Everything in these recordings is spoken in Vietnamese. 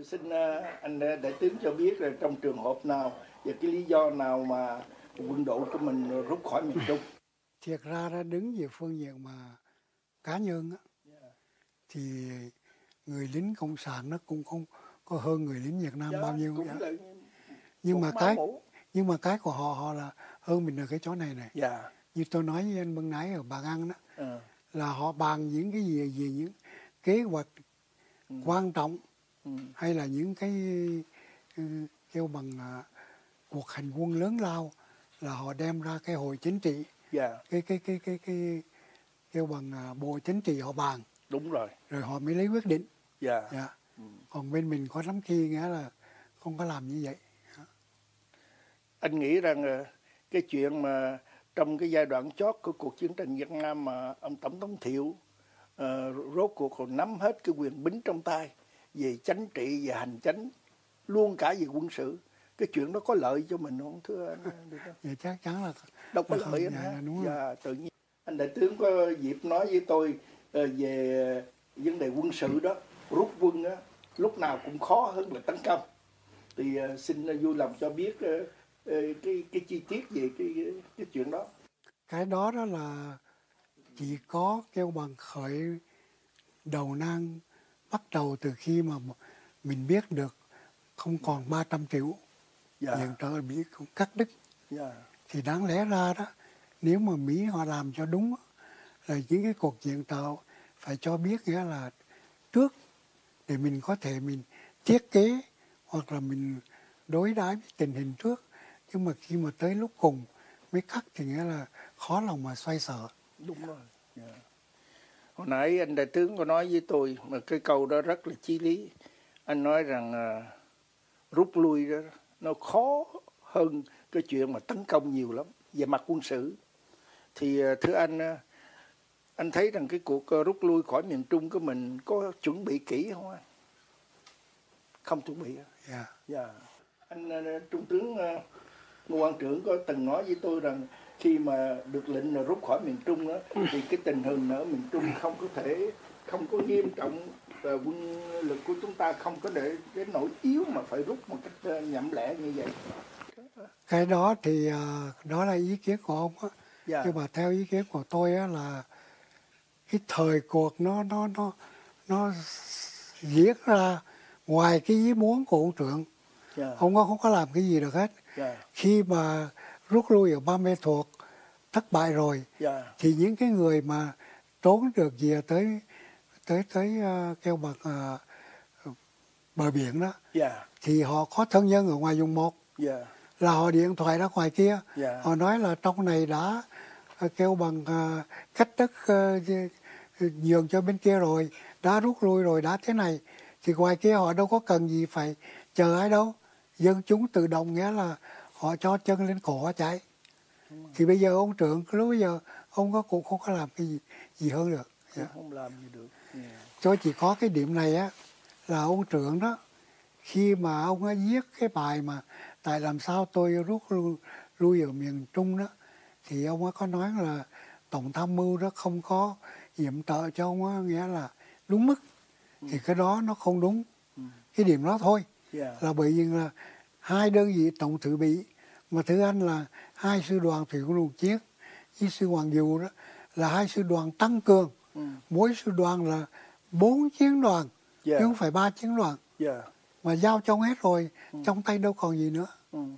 Xin anh đại tướng cho biết là trong trường hợp nào và cái lý do nào mà quân đội của mình rút khỏi miền Trung. Thiệt ra đã đứng về phương diện mà cá nhân á, thì người lính cộng sản nó cũng không có hơn người lính Việt Nam bao nhiêu cũng là nhưng mà cái của họ là hơn mình ở cái chỗ này này. Như tôi nói với anh Bân Nái ở Bà Ngăn đó, là họ bàn những cái gì về những kế hoạch quan trọng hay là những cái kêu bằng cuộc hành quân lớn lao, là họ đem ra cái hội chính trị, cái kêu bằng bộ chính trị họ bàn. Đúng rồi. Rồi họ mới lấy quyết định. Còn bên mình có lắm khi nghĩa là không có làm như vậy. Anh nghĩ rằng cái chuyện mà trong cái giai đoạn chót của cuộc chiến tranh Việt Nam mà ông Tổng thống Thiệu rốt cuộc còn nắm hết cái quyền bính trong tay về chính trị, về hành chánh, luôn cả về quân sự, cái chuyện đó có lợi cho mình không thưa anh? Dạ, chắc chắn là đâu có lợi anh ha. Tự nhiên anh đại tướng có dịp nói với tôi về vấn đề quân sự đó, rút quân á, lúc nào cũng khó hơn là tấn công. Thì xin vui lòng cho biết cái chi tiết về cái chuyện đó. Cái đó đó là chỉ có kêu bằng khởi đầu nan, bắt đầu từ khi mà mình biết được không còn 300 triệu viện trợ Mỹ cũng cắt đứt. Thì đáng lẽ ra đó, nếu mà Mỹ họ làm cho đúng là những cái cuộc viện trợ phải cho biết nghĩa là trước, để mình có thể mình thiết kế hoặc là mình đối đãi với tình hình trước. Nhưng mà khi mà tới lúc cùng mới cắt thì nghĩa là khó lòng mà xoay sở. Đúng rồi. Hồi nãy anh đại tướng có nói với tôi mà cái câu đó rất là chí lý. Anh nói rằng rút lui đó nó khó hơn cái chuyện mà tấn công nhiều lắm về mặt quân sự. Thì thưa anh thấy rằng cái cuộc rút lui khỏi miền Trung của mình có chuẩn bị kỹ không anh? Không chuẩn bị. Anh Trung tướng Ngô Quang Trưởng có từng nói với tôi rằng khi mà được lệnh là rút khỏi miền Trung đó, thì cái tình hình ở miền Trung không có nghiêm trọng, và quân lực của chúng ta không có để đến nỗi yếu mà phải rút một cách nhậm lẹ như vậy. Cái đó thì đó là ý kiến của ông á. Nhưng mà theo ý kiến của tôi á, là cái thời cuộc nó diễn ra ngoài cái ý muốn của ông Trưởng. Ông không có làm cái gì được hết. Khi mà rút lui ở Ba Mê Thuột thất bại rồi, thì những cái người mà trốn được về tới kêu bằng bờ biển đó, thì họ có thân nhân ở ngoài vùng 1, là họ điện thoại ra ngoài kia, họ nói là trong này đã kêu bằng cách đất nhường cho bên kia rồi, đã rút lui rồi, đã thế này, thì ngoài kia họ đâu có cần gì phải chờ ai đâu, dân chúng tự động nghĩa là họ cho chân lên cổ họ chạy. Thì bây giờ ông Trưởng lúc bây giờ ông cũng không có làm cái gì hơn được. Không làm gì được. Cho chỉ có cái điểm này á, là ông Trưởng đó, khi mà ông ấy viết cái bài mà tại làm sao tôi rút lui ở miền Trung đó, thì ông ấy có nói là tổng tham mưu đó không có yểm trợ cho ông ấy, nghĩa là đúng mức. Thì cái đó nó không đúng. Cái điểm đó thôi. Là bởi vì là hai đơn vị tổng thự bị, mà thứ anh là hai sư đoàn thủy quân lục chiến với sư Hoàng Diệu đó là hai sư đoàn tăng cường. Mỗi sư đoàn là 4 chiến đoàn, chứ không phải 3 chiến đoàn. Mà giao cho ông hết rồi, trong tay đâu còn gì nữa.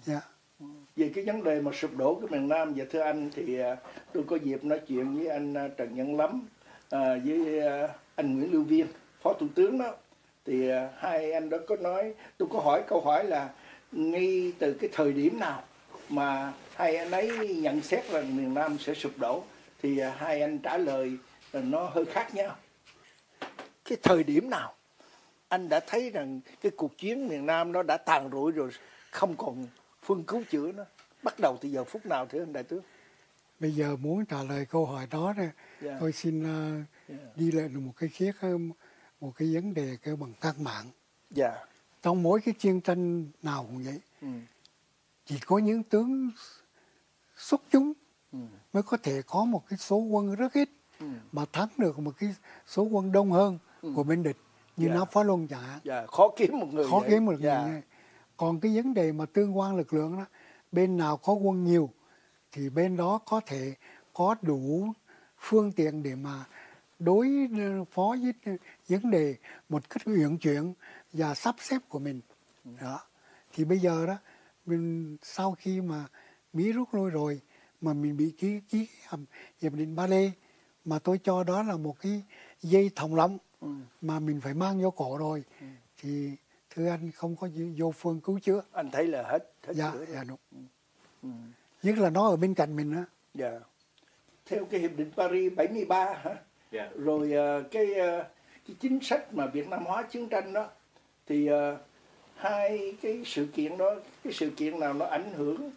Về cái vấn đề mà sụp đổ của miền Nam, và thưa anh, thì tôi có dịp nói chuyện với anh Trần Nhân Lắm, với anh Nguyễn Lưu Viên, Phó Thủ tướng đó. Thì hai anh đó có nói, tôi có hỏi câu hỏi là ngay từ cái thời điểm nào mà hai anh ấy nhận xét là miền Nam sẽ sụp đổ, thì hai anh trả lời là nó hơi khác nhau. Cái thời điểm nào anh đã thấy rằng cái cuộc chiến miền Nam nó đã tàn rụi rồi, không còn phương cứu chữa nó, bắt đầu từ giờ phút nào thưa anh đại tướng? Bây giờ muốn trả lời câu hỏi đó tôi xin đi lại một cái khía, một cái vấn đề kêu bằng căn bản. Trong mỗi cái chiến tranh nào cũng vậy, chỉ có những tướng xuất chúng mới có thể có một cái số quân rất ít mà thắng được một cái số quân đông hơn của bên địch. như Nam Phá Luân chẳng hạn. Khó kiếm một người. Khó kiếm một người. Còn cái vấn đề mà tương quan lực lượng đó, bên nào có quân nhiều thì bên đó có thể có đủ phương tiện để mà đối phó với vấn đề một cách uyển chuyển và sắp xếp của mình. Đó. Thì bây giờ đó, mình sau khi mà Mỹ rút lui rồi mà mình bị ký hiệp định Ba Lê, mà tôi cho đó là một cái dây thòng lọng mà mình phải mang vô cổ rồi, thì thưa anh không có vô phương cứu chữa. Anh thấy là hết dạ, chữa. Dạ đúng. Nhất là nó ở bên cạnh mình đó. Dạ. Theo cái hiệp định Paris 73 hả? Dạ. Rồi cái chính sách mà Việt Nam hóa chiến tranh đó, thì hai cái sự kiện đó, cái sự kiện nào nó ảnh hưởng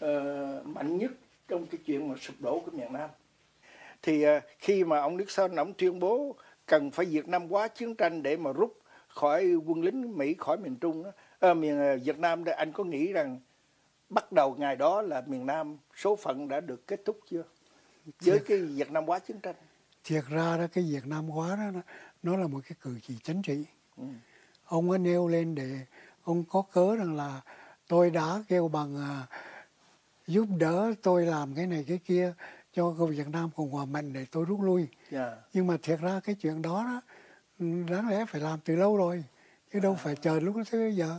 mạnh nhất trong cái chuyện mà sụp đổ của miền Nam? Thì khi mà ông Nixon ông tuyên bố cần phải Việt Nam hóa chiến tranh để mà rút khỏi quân lính Mỹ khỏi miền Trung đó, miền Việt Nam đó, anh có nghĩ rằng bắt đầu ngày đó là miền Nam số phận đã được kết thúc chưa với cái Việt Nam hóa chiến tranh? Thiệt ra đó, cái Việt Nam hóa đó nó là một cái cử chỉ chính trị. Ông ấy nêu lên để ông có cớ rằng là tôi đã kêu bằng giúp đỡ tôi làm cái này cái kia cho Việt Nam Cộng hòa mạnh để tôi rút lui. Nhưng mà thiệt ra cái chuyện đó đáng lẽ phải làm từ lâu rồi, chứ đâu phải chờ lúc đó tới bây giờ.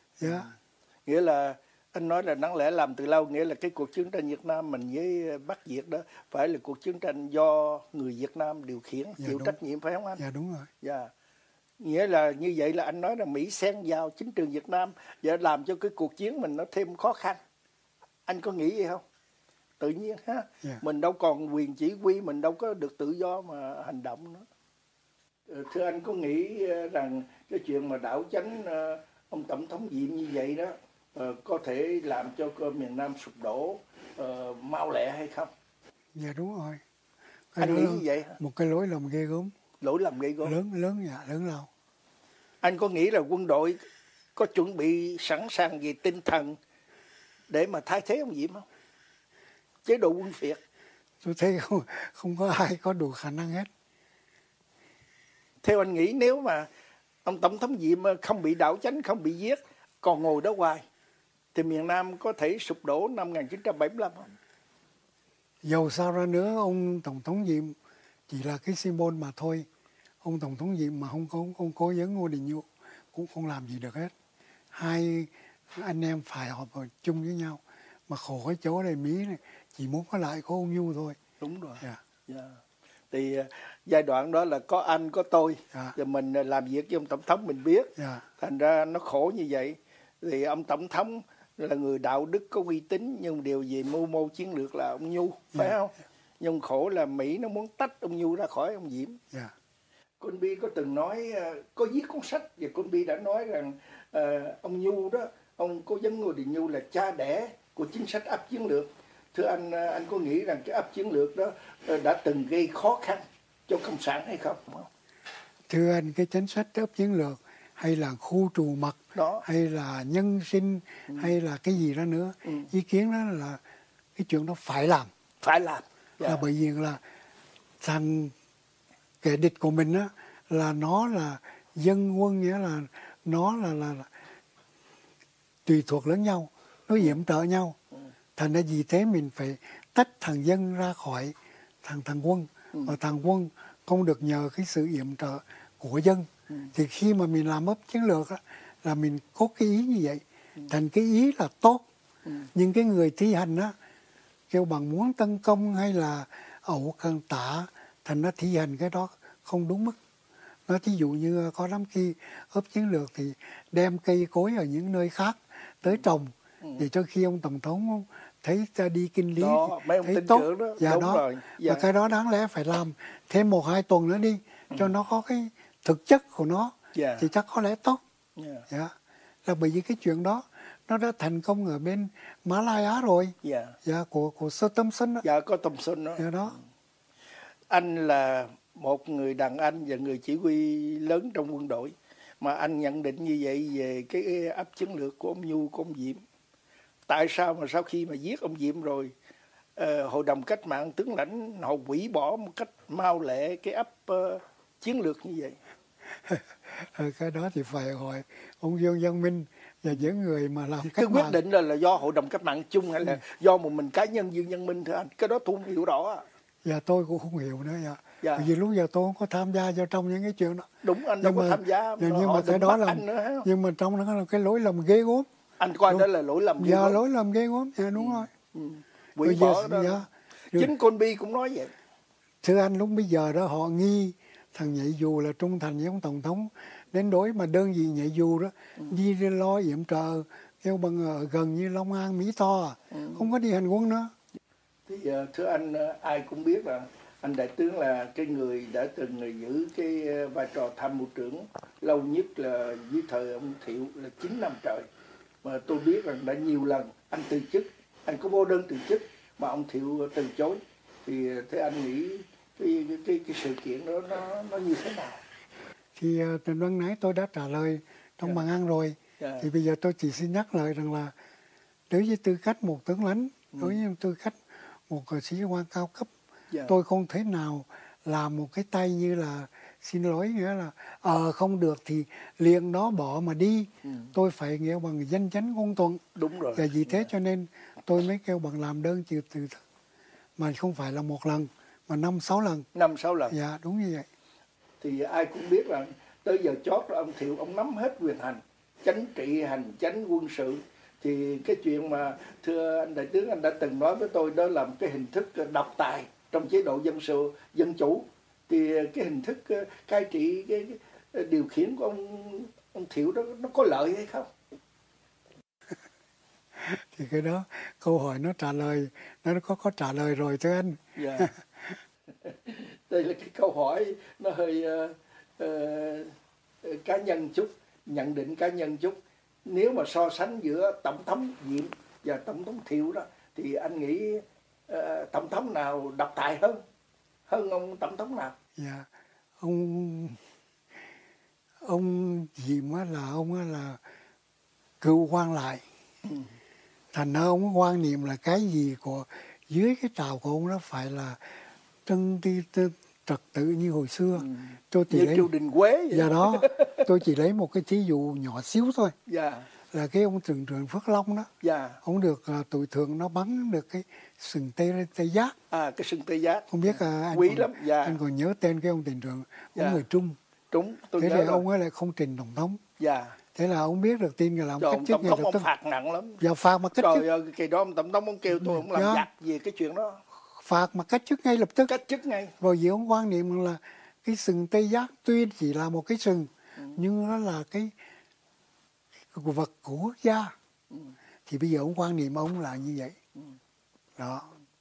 Nghĩa là anh nói là đáng lẽ làm từ lâu, nghĩa là cái cuộc chiến tranh Việt Nam mình với Bắc Việt đó phải là cuộc chiến tranh do người Việt Nam điều khiển, chịu trách nhiệm, phải không anh? Dạ đúng rồi. Nghĩa là như vậy là anh nói là Mỹ xen vào chính trường Việt Nam và làm cho cái cuộc chiến mình nó thêm khó khăn. Anh có nghĩ vậy không? Tự nhiên ha, mình đâu còn quyền chỉ huy, mình đâu có được tự do mà hành động nữa. Thưa anh có nghĩ rằng cái chuyện mà đảo chánh ông Tổng thống Diệm như vậy đó có thể làm cho miền Nam sụp đổ mau lẹ hay không? Dạ đúng rồi. Anh nghĩ như vậy hả? Một cái lỗi lầm ghê gớm. Lỗi lầm ghê gớm. Lớn lao. Anh có nghĩ là quân đội có chuẩn bị sẵn sàng về tinh thần để mà thay thế ông Diệm không? Chế độ quân phiệt. Tôi thấy không có ai có đủ khả năng hết. Theo anh nghĩ nếu mà ông Tổng thống Diệm không bị đảo chánh, không bị giết, còn ngồi đó hoài, thì miền Nam có thể sụp đổ năm 1975 không? Dầu sao ra nữa, ông Tổng thống Diệm chỉ là cái symbol mà thôi. Ông Tổng thống Diệm mà không cố vấn Ngô Đình Nhu cũng không làm gì được hết. Hai anh em phải họp chung với nhau. Mà khổ cái chỗ này Mỹ này chỉ muốn có lại có ông Nhu thôi. Đúng rồi. Thì giai đoạn đó là có anh có tôi, và mình làm việc với ông Tổng thống mình biết. Thành ra nó khổ như vậy. Thì ông Tổng thống là người đạo đức có uy tín, nhưng điều về mưu mô chiến lược là ông Nhu, phải không? Nhưng khổ là Mỹ nó muốn tách ông Nhu ra khỏi ông Diệm. Con Bi có từng nói, có viết cuốn sách, và con Bi đã nói rằng ông Nhu đó, ông cố vấn Ngô Đình Nhu là cha đẻ của chính sách áp chiến lược. Thưa anh có nghĩ rằng cái áp chiến lược đó đã từng gây khó khăn cho Cộng sản hay không? Thưa anh, cái chính sách áp chiến lược hay là khu trù mật đó, hay là nhân sinh hay là cái gì đó nữa, ý kiến đó là cái chuyện đó phải làm. Là bởi vì là thằng kẻ địch của mình á, là nó là dân quân, nghĩa là nó là tùy thuộc lẫn nhau, nó yểm trợ nhau. Thành ra vì thế mình phải tách thằng dân ra khỏi thằng quân. Và thằng quân không được nhờ cái sự yểm trợ của dân. Thì khi mà mình làm ấp chiến lược á, là mình có cái ý như vậy. Thành cái ý là tốt. Nhưng cái người thi hành á, kêu bằng muốn tấn công hay là ẩu cần tả, thành nó thi hành cái đó không đúng mức. Nó thí dụ như có lắm khi ấp chiến lược thì đem cây cối ở những nơi khác tới trồng, để cho khi ông Tổng thống thấy ta đi kinh lý đó, thấy tốt. Rồi. Và cái đó đáng lẽ phải làm thêm 1-2 tuần nữa đi, cho nó có cái thực chất của nó, thì chắc có lẽ tốt. Là bởi vì cái chuyện đó nó đã thành công ở bên Mã Lai Á rồi. Của Sir Thompson đó. Có Thompson đó. Đó. Anh là một người đàn anh và người chỉ huy lớn trong quân đội, mà anh nhận định như vậy về cái áp chiến lược của ông Nhu, của ông Diệm. Tại sao mà sau khi mà giết ông Diệm rồi, hội đồng cách mạng tướng lãnh họ hủy bỏ một cách mau lẹ cái áp chiến lược như vậy? Cái đó thì phải hỏi ông Dương Văn Minh và những người mà làm cái cách quyết mạng. định là do hội đồng cách mạng chung hay là do một mình cá nhân Dương Văn Minh thưa anh? Cái đó tôi không hiểu rõ ạ. Dạ tôi cũng không hiểu nữa. Dạ. Dạ. Bởi vì lúc giờ tôi không có tham gia vào trong những cái chuyện đó. Đúng, anh đâu có tham gia, Nhưng họ mà cái định đó bắt là, anh nữa. nhưng mà trong đó là cái lỗi lầm ghê gớm. Anh coi đó là lỗi lầm ghê Dạ, gớm. lỗi lầm ghê gớm. Dạ đúng rồi. Hủy bỏ đó. Dạ. Chính Côn Bi cũng nói vậy. Thưa anh, lúc bây giờ đó họ nghi thằng nhảy dù là trung thành với ông Tổng thống, đến đối mà đơn vị nhảy dù đó đi lo yểm trợ kêu bằng gần như Long An, Mỹ Tho, không có đi hành quân nữa. Thì thưa anh, ai cũng biết là anh đại tướng là cái người đã từng giữ cái vai trò tham mưu trưởng lâu nhất là dưới thời ông Thiệu là 9 năm trời. Mà tôi biết rằng đã nhiều lần anh từ chức, anh có vô đơn từ chức mà ông Thiệu từ chối. Thì thế anh nghĩ cái sự kiện đó nó như thế nào? Thì Trần Văn nãy tôi đã trả lời trong bằng ăn rồi. Thì bây giờ tôi chỉ xin nhắc lại rằng là đối với tư cách một tướng lãnh, đối với tư cách một sĩ quan cao cấp, tôi không thể nào làm một cái tay như là xin lỗi, nghĩa là không được thì liền đó bỏ mà đi. Tôi phải nghĩa bằng danh chánh ngôn thuận. Đúng rồi. Và vì thế cho nên tôi mới kêu bằng làm đơn từ chức, mà không phải là một lần mà 5-6 lần. 5-6 lần. Dạ đúng như vậy. Thì ai cũng biết là tới giờ chót là ông Thiệu ông nắm hết quyền hành, chính trị, hành chánh, quân sự. Thì cái chuyện mà thưa anh đại tướng, anh đã từng nói với tôi đó là một cái hình thức độc tài trong chế độ dân chủ. Thì cái hình thức cai trị, cái điều khiển của ông Thiệu đó nó có lợi hay không? Thì cái đó câu hỏi nó trả lời, nó có trả lời rồi thưa anh. Yeah. Đây là cái câu hỏi nó hơi cá nhân chút, nhận định cá nhân chút. Nếu mà so sánh giữa tổng thống Diệm và tổng thống Thiệu đó thì anh nghĩ tổng thống nào độc tài hơn ông tổng thống nào? Dạ, ông Diệm là ông là cựu quan lại. Thành ra ông quan niệm là cái gì của dưới cái trào của ông nó phải là trật tự như hồi xưa. Tôi chỉ như triều đình Quế vậy. Dạ đó, tôi chỉ lấy một cái thí dụ nhỏ xíu thôi. Dạ. Là cái ông trưởng Phước Long đó. Dạ. Ông được tụi thượng nó bắn được cái sừng tê giác. À, cái sừng tê giác. Không biết anh quý lắm. Dạ. Anh còn nhớ tên cái ông tỉnh trưởng, ông người Trung. Đúng, tôi thế nhớ là rồi. ông ấy lại không trình tổng thống. Dạ. Thế là ông biết được tin là ông cách chức ngay lập tức. Phạt nặng lắm. Dạ, phạt mà cách chức. Trời ơi, kỳ đó ông tổng thống ông kêu tôi ông làm giặc về cái chuyện đó. Phạt mà cách chức ngay lập tức. Cách chức ngay. Rồi vì ông quan niệm là cái sừng tê giác tuy chỉ là một cái sừng, nhưng nó là cái vật của quốc gia. Thì bây giờ ông quan niệm ông là như vậy. Đó.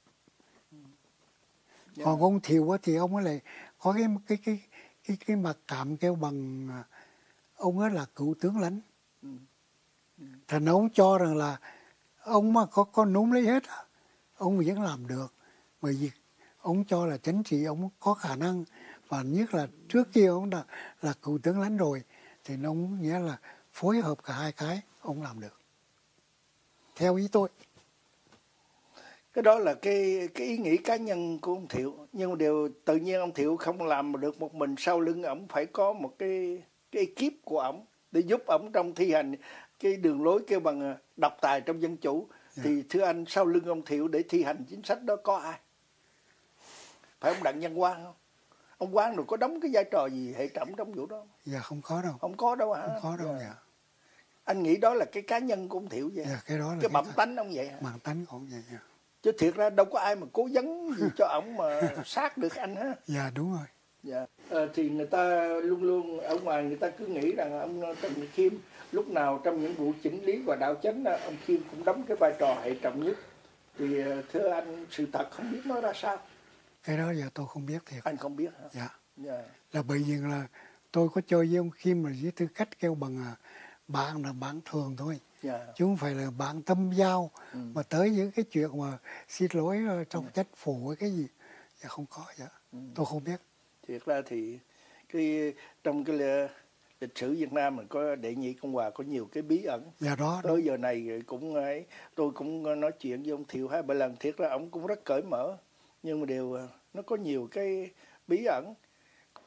Còn ông Thiệu thì ông ấy lại có cái mặc cảm kêu bằng ông ấy là cựu tướng lãnh. Thành ra ông cho rằng là ông mà có núm lấy hết, ông vẫn làm được. Bởi vì ông cho là chính trị ông có khả năng, và nhất là trước kia ông là cựu tướng lãnh rồi, thì ông nghĩa là phối hợp cả hai cái ông làm được. Theo ý tôi. Cái đó là cái ý nghĩ cá nhân của ông Thiệu, nhưng mà điều tự nhiên ông Thiệu không làm được một mình, sau lưng ổng phải có một cái ekip của ổng để giúp ổng trong thi hành cái đường lối kêu bằng độc tài trong dân chủ. Thì thưa anh, sau lưng ông Thiệu để thi hành chính sách đó có ai? Phải ông Đặng Văn Quang không? Ông Quang rồi có đóng cái vai trò gì hệ trọng trong vụ đó? Dạ không có đâu. Không có đâu hả? Không có đâu. Dạ. Anh nghĩ đó là cái cá nhân của ông Thiệu vậy. Dạ, cái đó là cái bẩm tánh ông vậy hả? Bẩm tánh của ông vậy. Dạ. Chứ thiệt ra đâu có ai mà cố vấn gì cho ổng mà sát được anh ha. Dạ đúng rồi. Dạ. Thì người ta luôn luôn ở ngoài người ta cứ nghĩ rằng ông Trần Khiêm lúc nào trong những vụ chỉnh lý và đạo chánh ông Khiêm cũng đóng cái vai trò hệ trọng nhất. Thì thưa anh, sự thật không biết nói ra sao. Cái đó giờ tôi không biết thiệt. Anh không biết hả? Dạ. Dạ. Là bởi vì là tôi có chơi với ông Khiêm là với tư cách kêu bằng bạn là bạn thường thôi. Dạ. Chứ không phải là bạn tâm giao. Mà tới những cái chuyện mà xin lỗi trong trách phủ cái gì. Dạ không có. Dạ. Tôi không biết. Thiệt ra thì trong cái lịch sử Việt Nam mình có đệ nhị Cộng hòa có nhiều cái bí ẩn. Dạ đó. Tới giờ này tôi cũng nói chuyện với ông Thiệu 2-3 lần. Thiệt ra ông cũng rất cởi mở, nhưng mà nó có nhiều cái bí ẩn.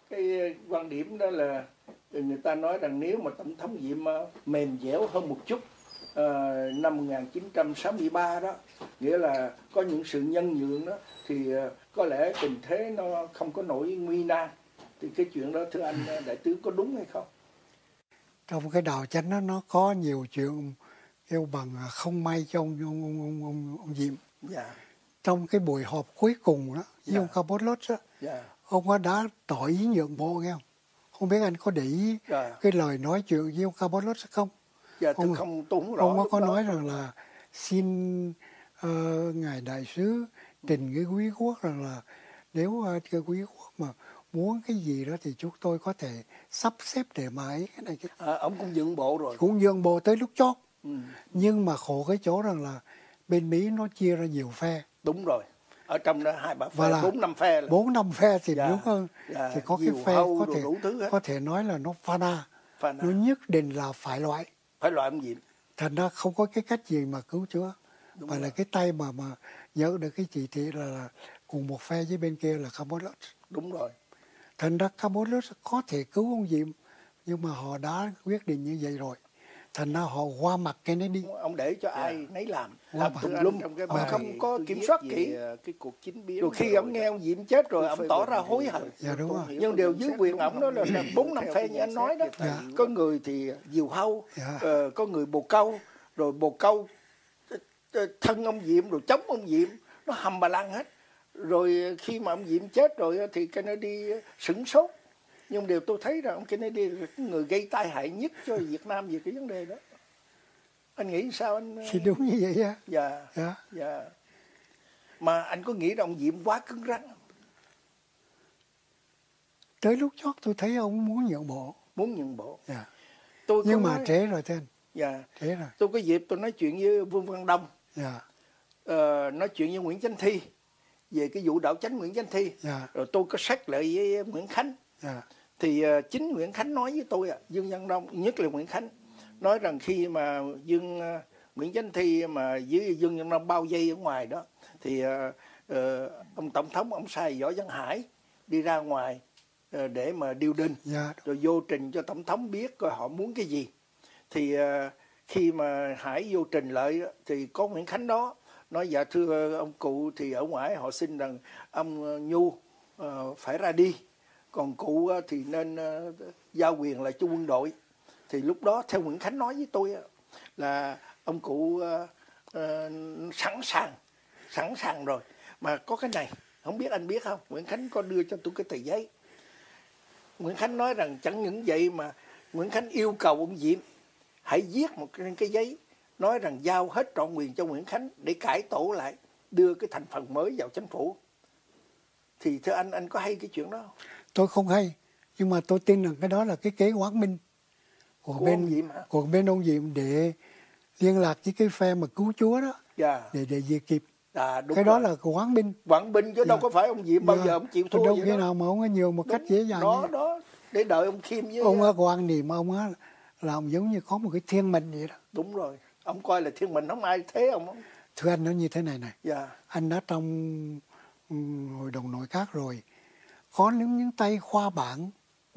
cái quan điểm đó là người ta nói rằng nếu mà tổng thống Diệm mềm dẻo hơn một chút năm 1963 đó, nghĩa là có những sự nhân nhượng đó, thì có lẽ tình thế nó không có nổi nguy nan. Thì cái chuyện đó thưa anh đại tướng có đúng hay không? Trong cái đào chánh nó có nhiều chuyện kêu bằng không may cho ông Diệm. Dạ. Trong cái buổi họp cuối cùng đó, với ông Camposlot đó, ông ấy đã tỏ ý nhượng bộ nghe không? Không biết anh có để ý cái lời nói chuyện với ông Camposlot không? Dạ, tôi không rõ. Ông có nói rằng là xin ngài đại sứ trình cái quý quốc rằng là nếu cái quý quốc mà muốn cái gì đó thì chúng tôi có thể sắp xếp để mà ấy cái này cái. Ông cũng nhượng bộ rồi. Cũng nhượng bộ tới lúc chót. Nhưng mà khổ cái chỗ rằng là bên Mỹ nó chia ra nhiều phe. Đúng rồi. Ở trong đó 2-3 phe, 4-5 phe. 4-5 phe thì đúng hơn. Thì có cái phe có thể nói là nó phana. Nó nhất định là phải loại. Phải loại ông Diệm. Thành ra không có cái cách gì mà cứu chữa. Và là cái tay mà nhớ được cái chỉ thị là cùng một phe với bên kia là Campuchia. Đúng rồi. Thành ra Campuchia có thể cứu ông Diệm, nhưng mà họ đã quyết định như vậy rồi. Thành ra họ qua mặt cái này đi. Ông để cho ai nấy làm tùm lum, ông không có kiểm soát kỹ. Cái cuộc chính biến rồi khi ông nghe ông Diệm chết rồi, ông tỏ ra hối hận. Dạ, đúng rồi. Nhưng điều dưới quyền ông đó là 4-5 phe như anh nói đó. Có người thì diều hâu, có người bồ câu, rồi bồ câu thân ông Diệm, rồi chống ông Diệm, nó hầm bà lăng hết. Rồi khi mà ông Diệm chết rồi thì Kennedy sửng sốt. Nhưng điều tôi thấy rằng ông Kennedy là người gây tai hại nhất cho Việt Nam về cái vấn đề đó. Anh nghĩ sao anh? Thì đúng như vậy á. Dạ. Mà anh có nghĩ rằng ông Diệm quá cứng rắn không? Tới lúc chót tôi thấy ông muốn nhượng bộ. Muốn nhượng bộ. Dạ. Nhưng mà trễ rồi thế anh. Dạ. Trễ rồi. Tôi có dịp tôi nói chuyện với Vương Văn Đông. Dạ. Nói chuyện với Nguyễn Chánh Thi về cái vụ đảo chánh Nguyễn Chánh Thi. Dạ. Rồi tôi có sách lại với Nguyễn Khánh. Dạ. Thì chính Nguyễn Khánh nói với tôi, Dương Văn Đông, nhất là Nguyễn Khánh, nói rằng khi mà Nguyễn Chánh Thi mà với Dương Văn Đông bao vây ở ngoài đó, thì ông Tổng thống ông sai Võ Văn Hải đi ra ngoài để mà điều đình, rồi vô trình cho Tổng thống biết coi họ muốn cái gì. Thì khi mà Hải vô trình lại thì có Nguyễn Khánh đó nói: dạ thưa ông cụ, thì ở ngoài họ xin rằng ông Nhu phải ra đi, còn cụ thì nên giao quyền lại cho quân đội. Thì lúc đó theo Nguyễn Khánh nói với tôi là ông cụ sẵn sàng rồi. Mà có cái này, không biết anh biết không, Nguyễn Khánh có đưa cho tôi cái tờ giấy. Nguyễn Khánh nói rằng chẳng những vậy mà Nguyễn Khánh yêu cầu ông Diệm hãy viết một cái giấy nói rằng giao hết trọn quyền cho Nguyễn Khánh để cải tổ lại, đưa cái thành phần mới vào chính phủ. Thì thưa anh có hay cái chuyện đó không? Tôi không hay, nhưng mà tôi tin rằng cái đó là cái kế quán minh của bên ông Diệm để liên lạc với cái phe mà cứu chúa đó, để về kịp. Đúng cái đó là quán binh. Quán binh chứ đâu có phải ông Diệm bao giờ ông chịu thua. Đâu khi nào mà ông ấy nhiều một cách dễ dàng đó để đợi ông Khiêm với ông á quan niệm ông á là ông giống như có một cái thiên mệnh vậy đó. Đúng rồi, ông coi là thiên mệnh, không ai thế ông. Thưa anh nói như thế này anh đã trong hội đồng nội các rồi, có những tay khoa bảng,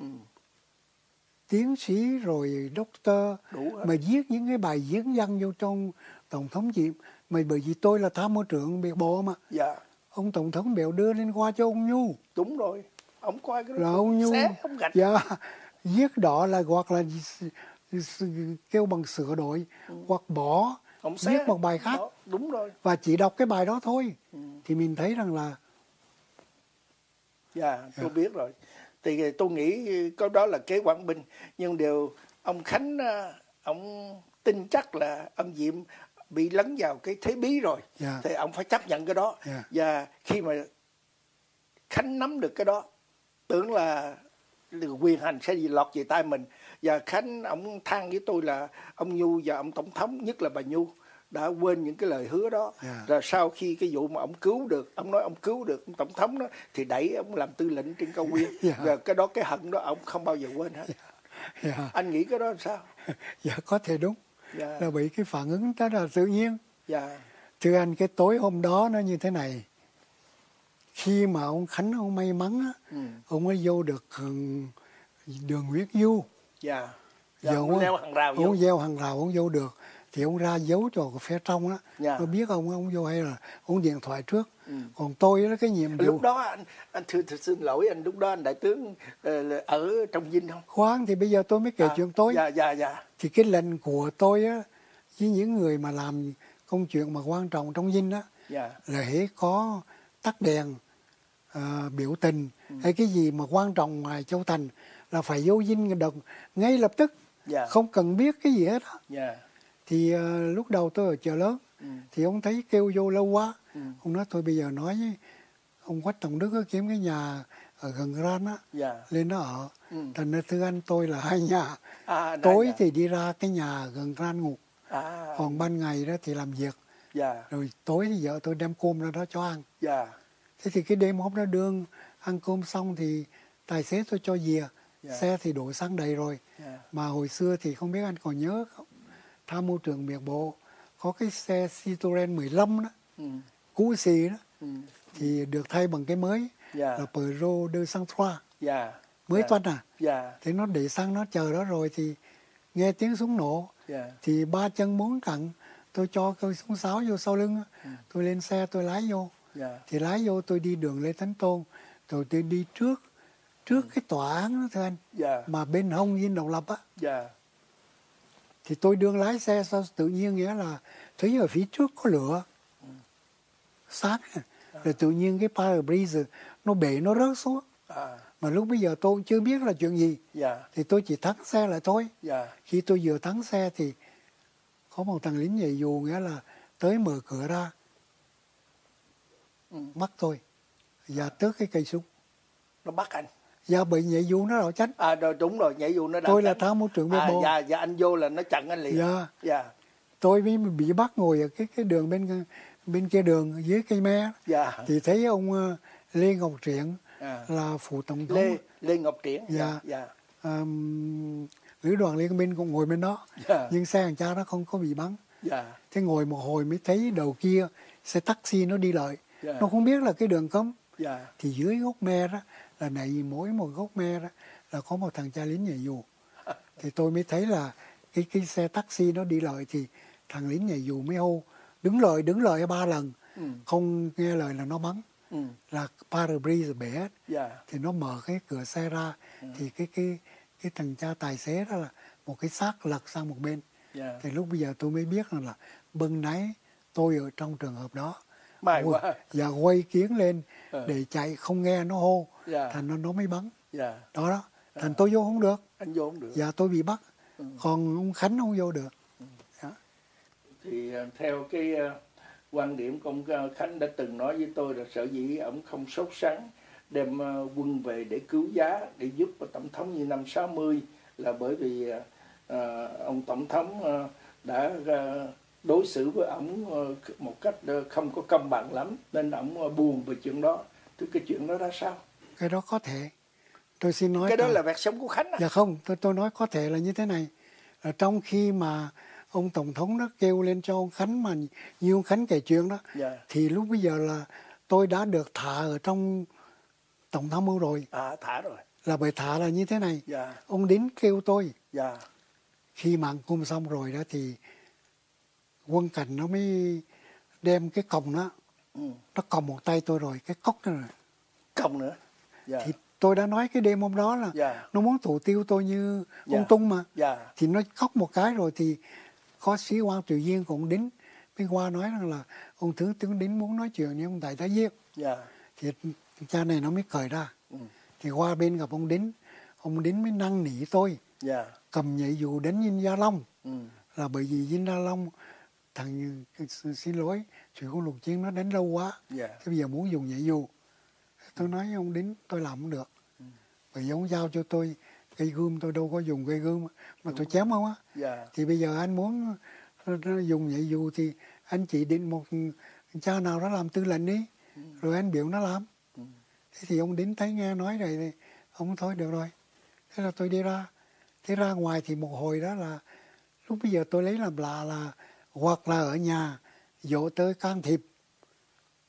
tiến sĩ rồi doctor mà viết những cái bài diễn văn vô trong Tổng thống Diệm. Mà bởi vì tôi là tham mưu trưởng biệt bộ mà. Ông Tổng thống biểu đưa lên qua cho ông Nhu. Đúng rồi, ông coi cái đó là ông Nhu ông gạch. Viết đó là hoặc là kêu bằng sửa đổi, hoặc bỏ, viết một bài khác. Đúng rồi. Và chỉ đọc cái bài đó thôi. Thì mình thấy rằng là tôi biết rồi. Thì tôi nghĩ cái đó là kế quán binh. Nhưng điều ông Khánh ông tin chắc là ông Diệm bị lấn vào cái thế bí rồi, thì ông phải chấp nhận cái đó. Và khi mà Khánh nắm được cái đó, tưởng là quyền hành sẽ lọt về tay mình. Và Khánh ông than với tôi là ông Nhu và ông Tổng thống, nhất là bà Nhu, đã quên những cái lời hứa đó. Rồi sau khi cái vụ mà ông cứu được, ông nói ông cứu được ông Tổng thống đó, thì đẩy ông làm tư lệnh trên cao nguyên. Và cái đó, cái hận đó ông không bao giờ quên hết. Anh nghĩ cái đó làm sao? Dạ có thể đúng. Là bị cái phản ứng đó là tự nhiên. Thưa anh, cái tối hôm đó nó như thế này. khi mà ông Khánh ông may mắn á, ông mới vô được đường Nguyễn Du. Dạ. Giờ ông leo hàng rào vô. Ông gieo hàng rào ông vô được thì ông ra dấu cho cái phía trong á. Nó biết ông vô hay là ông điện thoại trước. Còn tôi đó cái nhiệm vụ. Lúc đó anh thưa xin lỗi anh, lúc đó anh đại tướng ở trong Vinh không? Khoan thì bây giờ tôi mới kể chuyện tôi. Dạ. Thì cái lệnh của tôi á với những người mà làm công chuyện mà quan trọng trong Vinh á, là hễ có tắt đèn biểu tình hay cái gì mà quan trọng ngoài Châu Thành là phải vô Vinh được ngay lập tức, không cần biết cái gì hết á. Thì lúc đầu tôi ở chợ lớn thì ông thấy kêu vô lâu quá, ông nói thôi bây giờ nói với ông Quách Trọng Đức kiếm cái nhà ở gần Gran á, lên đó ở. Thành ra thưa anh tôi là hai nhà. Tối thì đi ra cái nhà gần Gran ngủ, còn ban ngày đó thì làm việc. Rồi tối thì vợ tôi đem cơm ra đó cho ăn. Thế thì cái đêm hôm đó đương ăn cơm xong thì tài xế tôi cho về. Xe thì đổ xăng đầy rồi. Mà hồi xưa thì không biết anh còn nhớ không, tham mưu trưởng miền Bộ có cái xe Citroen 15 đó, cũ xì đó, thì được thay bằng cái mới là Peugeot 203, mới toanh Thế nó để xăng nó chờ đó rồi thì nghe tiếng súng nổ, thì 3 chân 4 cẳng tôi cho cây súng sáo vô sau lưng, tôi lên xe tôi lái vô. Thì lái vô tôi đi đường Lê Thánh Tôn, rồi tôi đi trước cái tòa án đó thưa anh, mà bên hông Dinh Độc Lập á. Thì tôi đương lái xe sao tự nhiên nghĩa là thấy ở phía trước có lửa sáng, rồi tự nhiên cái parabrise nó bể nó rớt xuống. Mà lúc bây giờ tôi chưa biết là chuyện gì, thì tôi chỉ thắng xe lại thôi. Khi tôi vừa thắng xe thì có một thằng lính nhảy dù nghĩa là tới mở cửa ra bắt tôi và tước cái cây súng. Nó bắt anh? Dạ bị nhảy dù nó đảo tránh. Rồi đúng rồi, nhảy dù nó đảo tôi tránh. Là tham mưu trưởng bên bộ. Dạ anh vô là nó chặn anh liền. Tôi mới bị bắt ngồi ở cái đường bên kia đường dưới cây me. Thì thấy ông Lê Ngọc Triển là phụ tổng thống. Lê Ngọc Triển. Lữ đoàn liên binh cũng ngồi bên đó. Nhưng xe thằng cha nó không có bị bắn. Thế ngồi một hồi mới thấy đầu kia xe taxi nó đi lại. Nó không biết là cái đường cấm. Thì dưới gốc me đó là này mỗi một gốc me đó là có một thằng cha lính nhảy dù. Thì tôi mới thấy là cái xe taxi nó đi lại thì thằng lính nhảy dù mới hô đứng lại 3 lần. Không nghe lời là nó bắn. Là parabrise bể hết. Thì nó mở cái cửa xe ra. Thì cái thằng cha tài xế đó là một cái xác lật sang một bên. Thì lúc bây giờ tôi mới biết là bưng náy tôi ở trong trường hợp đó. Và quay kiến lên để chạy không nghe nó hô. Thành nó mới bắn. Đó. Thành tôi vô không được. Anh vô không được. Và tôi bị bắt. Còn ông Khánh không vô được. Thì theo cái quan điểm của ông Khánh đã từng nói với tôi là sở dĩ ông không sốt sắng đem quân về để cứu giá, để giúp tổng thống như năm 60 là bởi vì ông tổng thống đã đối xử với ông một cách không có công bằng lắm, nên ông buồn về chuyện đó. Thì cái chuyện đó ra sao? Cái đó có thể. Tôi xin nói. Cái đó là vẹt sống của Khánh. Dạ không, tôi nói có thể là như thế này. Là trong khi mà ông tổng thống đó kêu lên cho ông Khánh mà như ông Khánh kể chuyện đó, thì lúc bây giờ là tôi đã được thả ở trong tổng tham mưu rồi. Thả rồi. Là bởi thả là như thế này. Ông đến kêu tôi. Khi mà ăn cơm xong rồi đó thì quân cảnh nó mới đem cái còng đó, nó còng một tay tôi rồi, cái cốc đó rồi. Còng nữa. Thì tôi đã nói cái đêm hôm đó là nó muốn thủ tiêu tôi như ông Tung mà. Thì nó cốc một cái rồi thì có sĩ quan Triều Viên cũng đến bên qua nói rằng là ông Thứ tướng đến muốn nói chuyện với ông Đại tá Giết. Thì cha này nó mới cởi ra. Thì qua bên gặp ông Đính mới năn nỉ tôi cầm nhảy dù đến Dinh Gia Long. Là bởi vì Dinh Gia Long thằng xin lỗi chuyện của Lục Chiến nó đánh lâu quá. Thế bây giờ muốn dùng nhảy dù. Tôi nói với ông Đính tôi làm không được. Bởi vì ông giao cho tôi cây gươm, tôi đâu có dùng cây gươm mà tôi chém không á. Thì bây giờ anh muốn dùng nhảy dù thì anh chỉ định một cha nào đó làm tư lệnh đi, rồi anh biểu nó làm. Thế thì ông Đính thấy nghe nói rồi thì ông thôi được rồi. Thế là tôi đi ra. Thế ra ngoài thì một hồi đó là lúc bây giờ tôi lấy làm lạ là hoặc là ở nhà dỗ tới can thiệp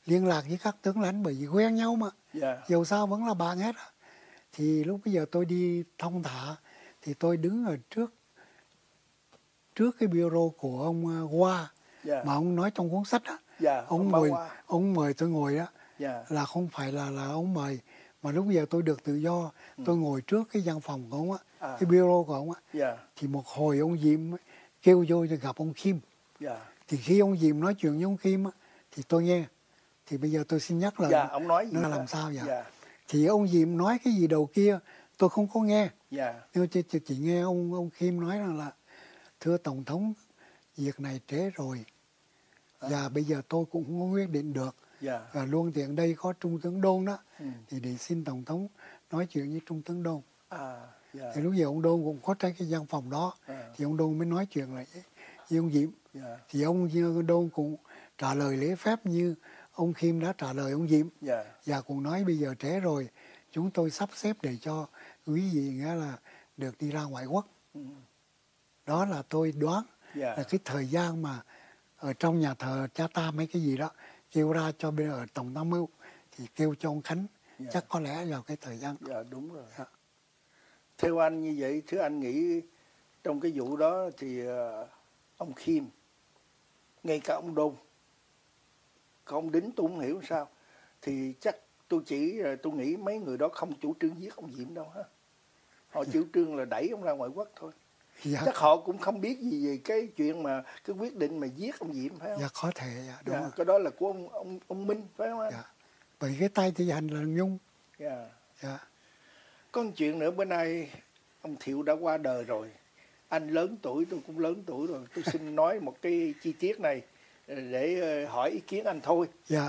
liên lạc với các tướng lãnh bởi vì quen nhau mà. Dầu sao vẫn là bạn hết. Thì lúc bây giờ tôi đi thong thả thì tôi đứng ở trước cái bureau của ông Hoa mà ông nói trong cuốn sách đó. Ông mời tôi ngồi đó là không phải là ông mời, mà lúc bây giờ tôi được tự do, tôi ngồi trước cái văn phòng của ông á, cái bureau của ông á. Thì một hồi ông Diệm kêu vô để gặp ông Kim. Thì khi ông Diệm nói chuyện với ông Kim á, thì tôi nghe. Thì bây giờ tôi xin nhắc lại ông nói gì nó làm sao vậy? Thì ông Diệm nói cái gì đầu kia tôi không có nghe. Nhưng chỉ nghe ông Kim nói rằng là thưa Tổng thống, việc này trễ rồi. Và bây giờ tôi cũng không có quyết định được. Và luôn tiện đây có Trung tướng Đôn đó. Thì để xin Tổng thống nói chuyện với Trung tướng Đôn. Thì lúc giờ ông Đôn cũng có cái văn phòng đó. Thì ông Đôn mới nói chuyện lại với ông Diệm. Thì ông Đôn cũng trả lời lễ phép như ông Kim đã trả lời ông Diệm. Và cũng nói bây giờ trễ rồi, chúng tôi sắp xếp để cho quý vị nghĩa là được đi ra ngoại quốc. Đó là tôi đoán là cái thời gian mà ở trong nhà thờ Cha Tam hay cái gì đó kêu ra cho bên ở Tổng tham mưu thì kêu cho ông Khánh. Chắc có lẽ vào cái thời gian. Đúng rồi. Theo anh như vậy, thưa anh nghĩ trong cái vụ đó thì ông Kim, ngay cả ông Đôn, còn ông Đính tôi không hiểu sao, thì chắc tôi nghĩ mấy người đó không chủ trương giết ông Diệm đâu ha. Họ chủ trương là đẩy ông ra ngoại quốc thôi. Chắc họ cũng không biết gì về cái chuyện mà cái quyết định mà giết ông Diệm, phải không? Có thể, đúng rồi. Cái đó là của ông Minh, phải không anh? Bởi cái tay thi hành là Nhung. Có một chuyện nữa, bữa nay ông Thiệu đã qua đời rồi. Anh lớn tuổi, tôi cũng lớn tuổi rồi. Tôi xin nói một cái chi tiết này để hỏi ý kiến anh thôi.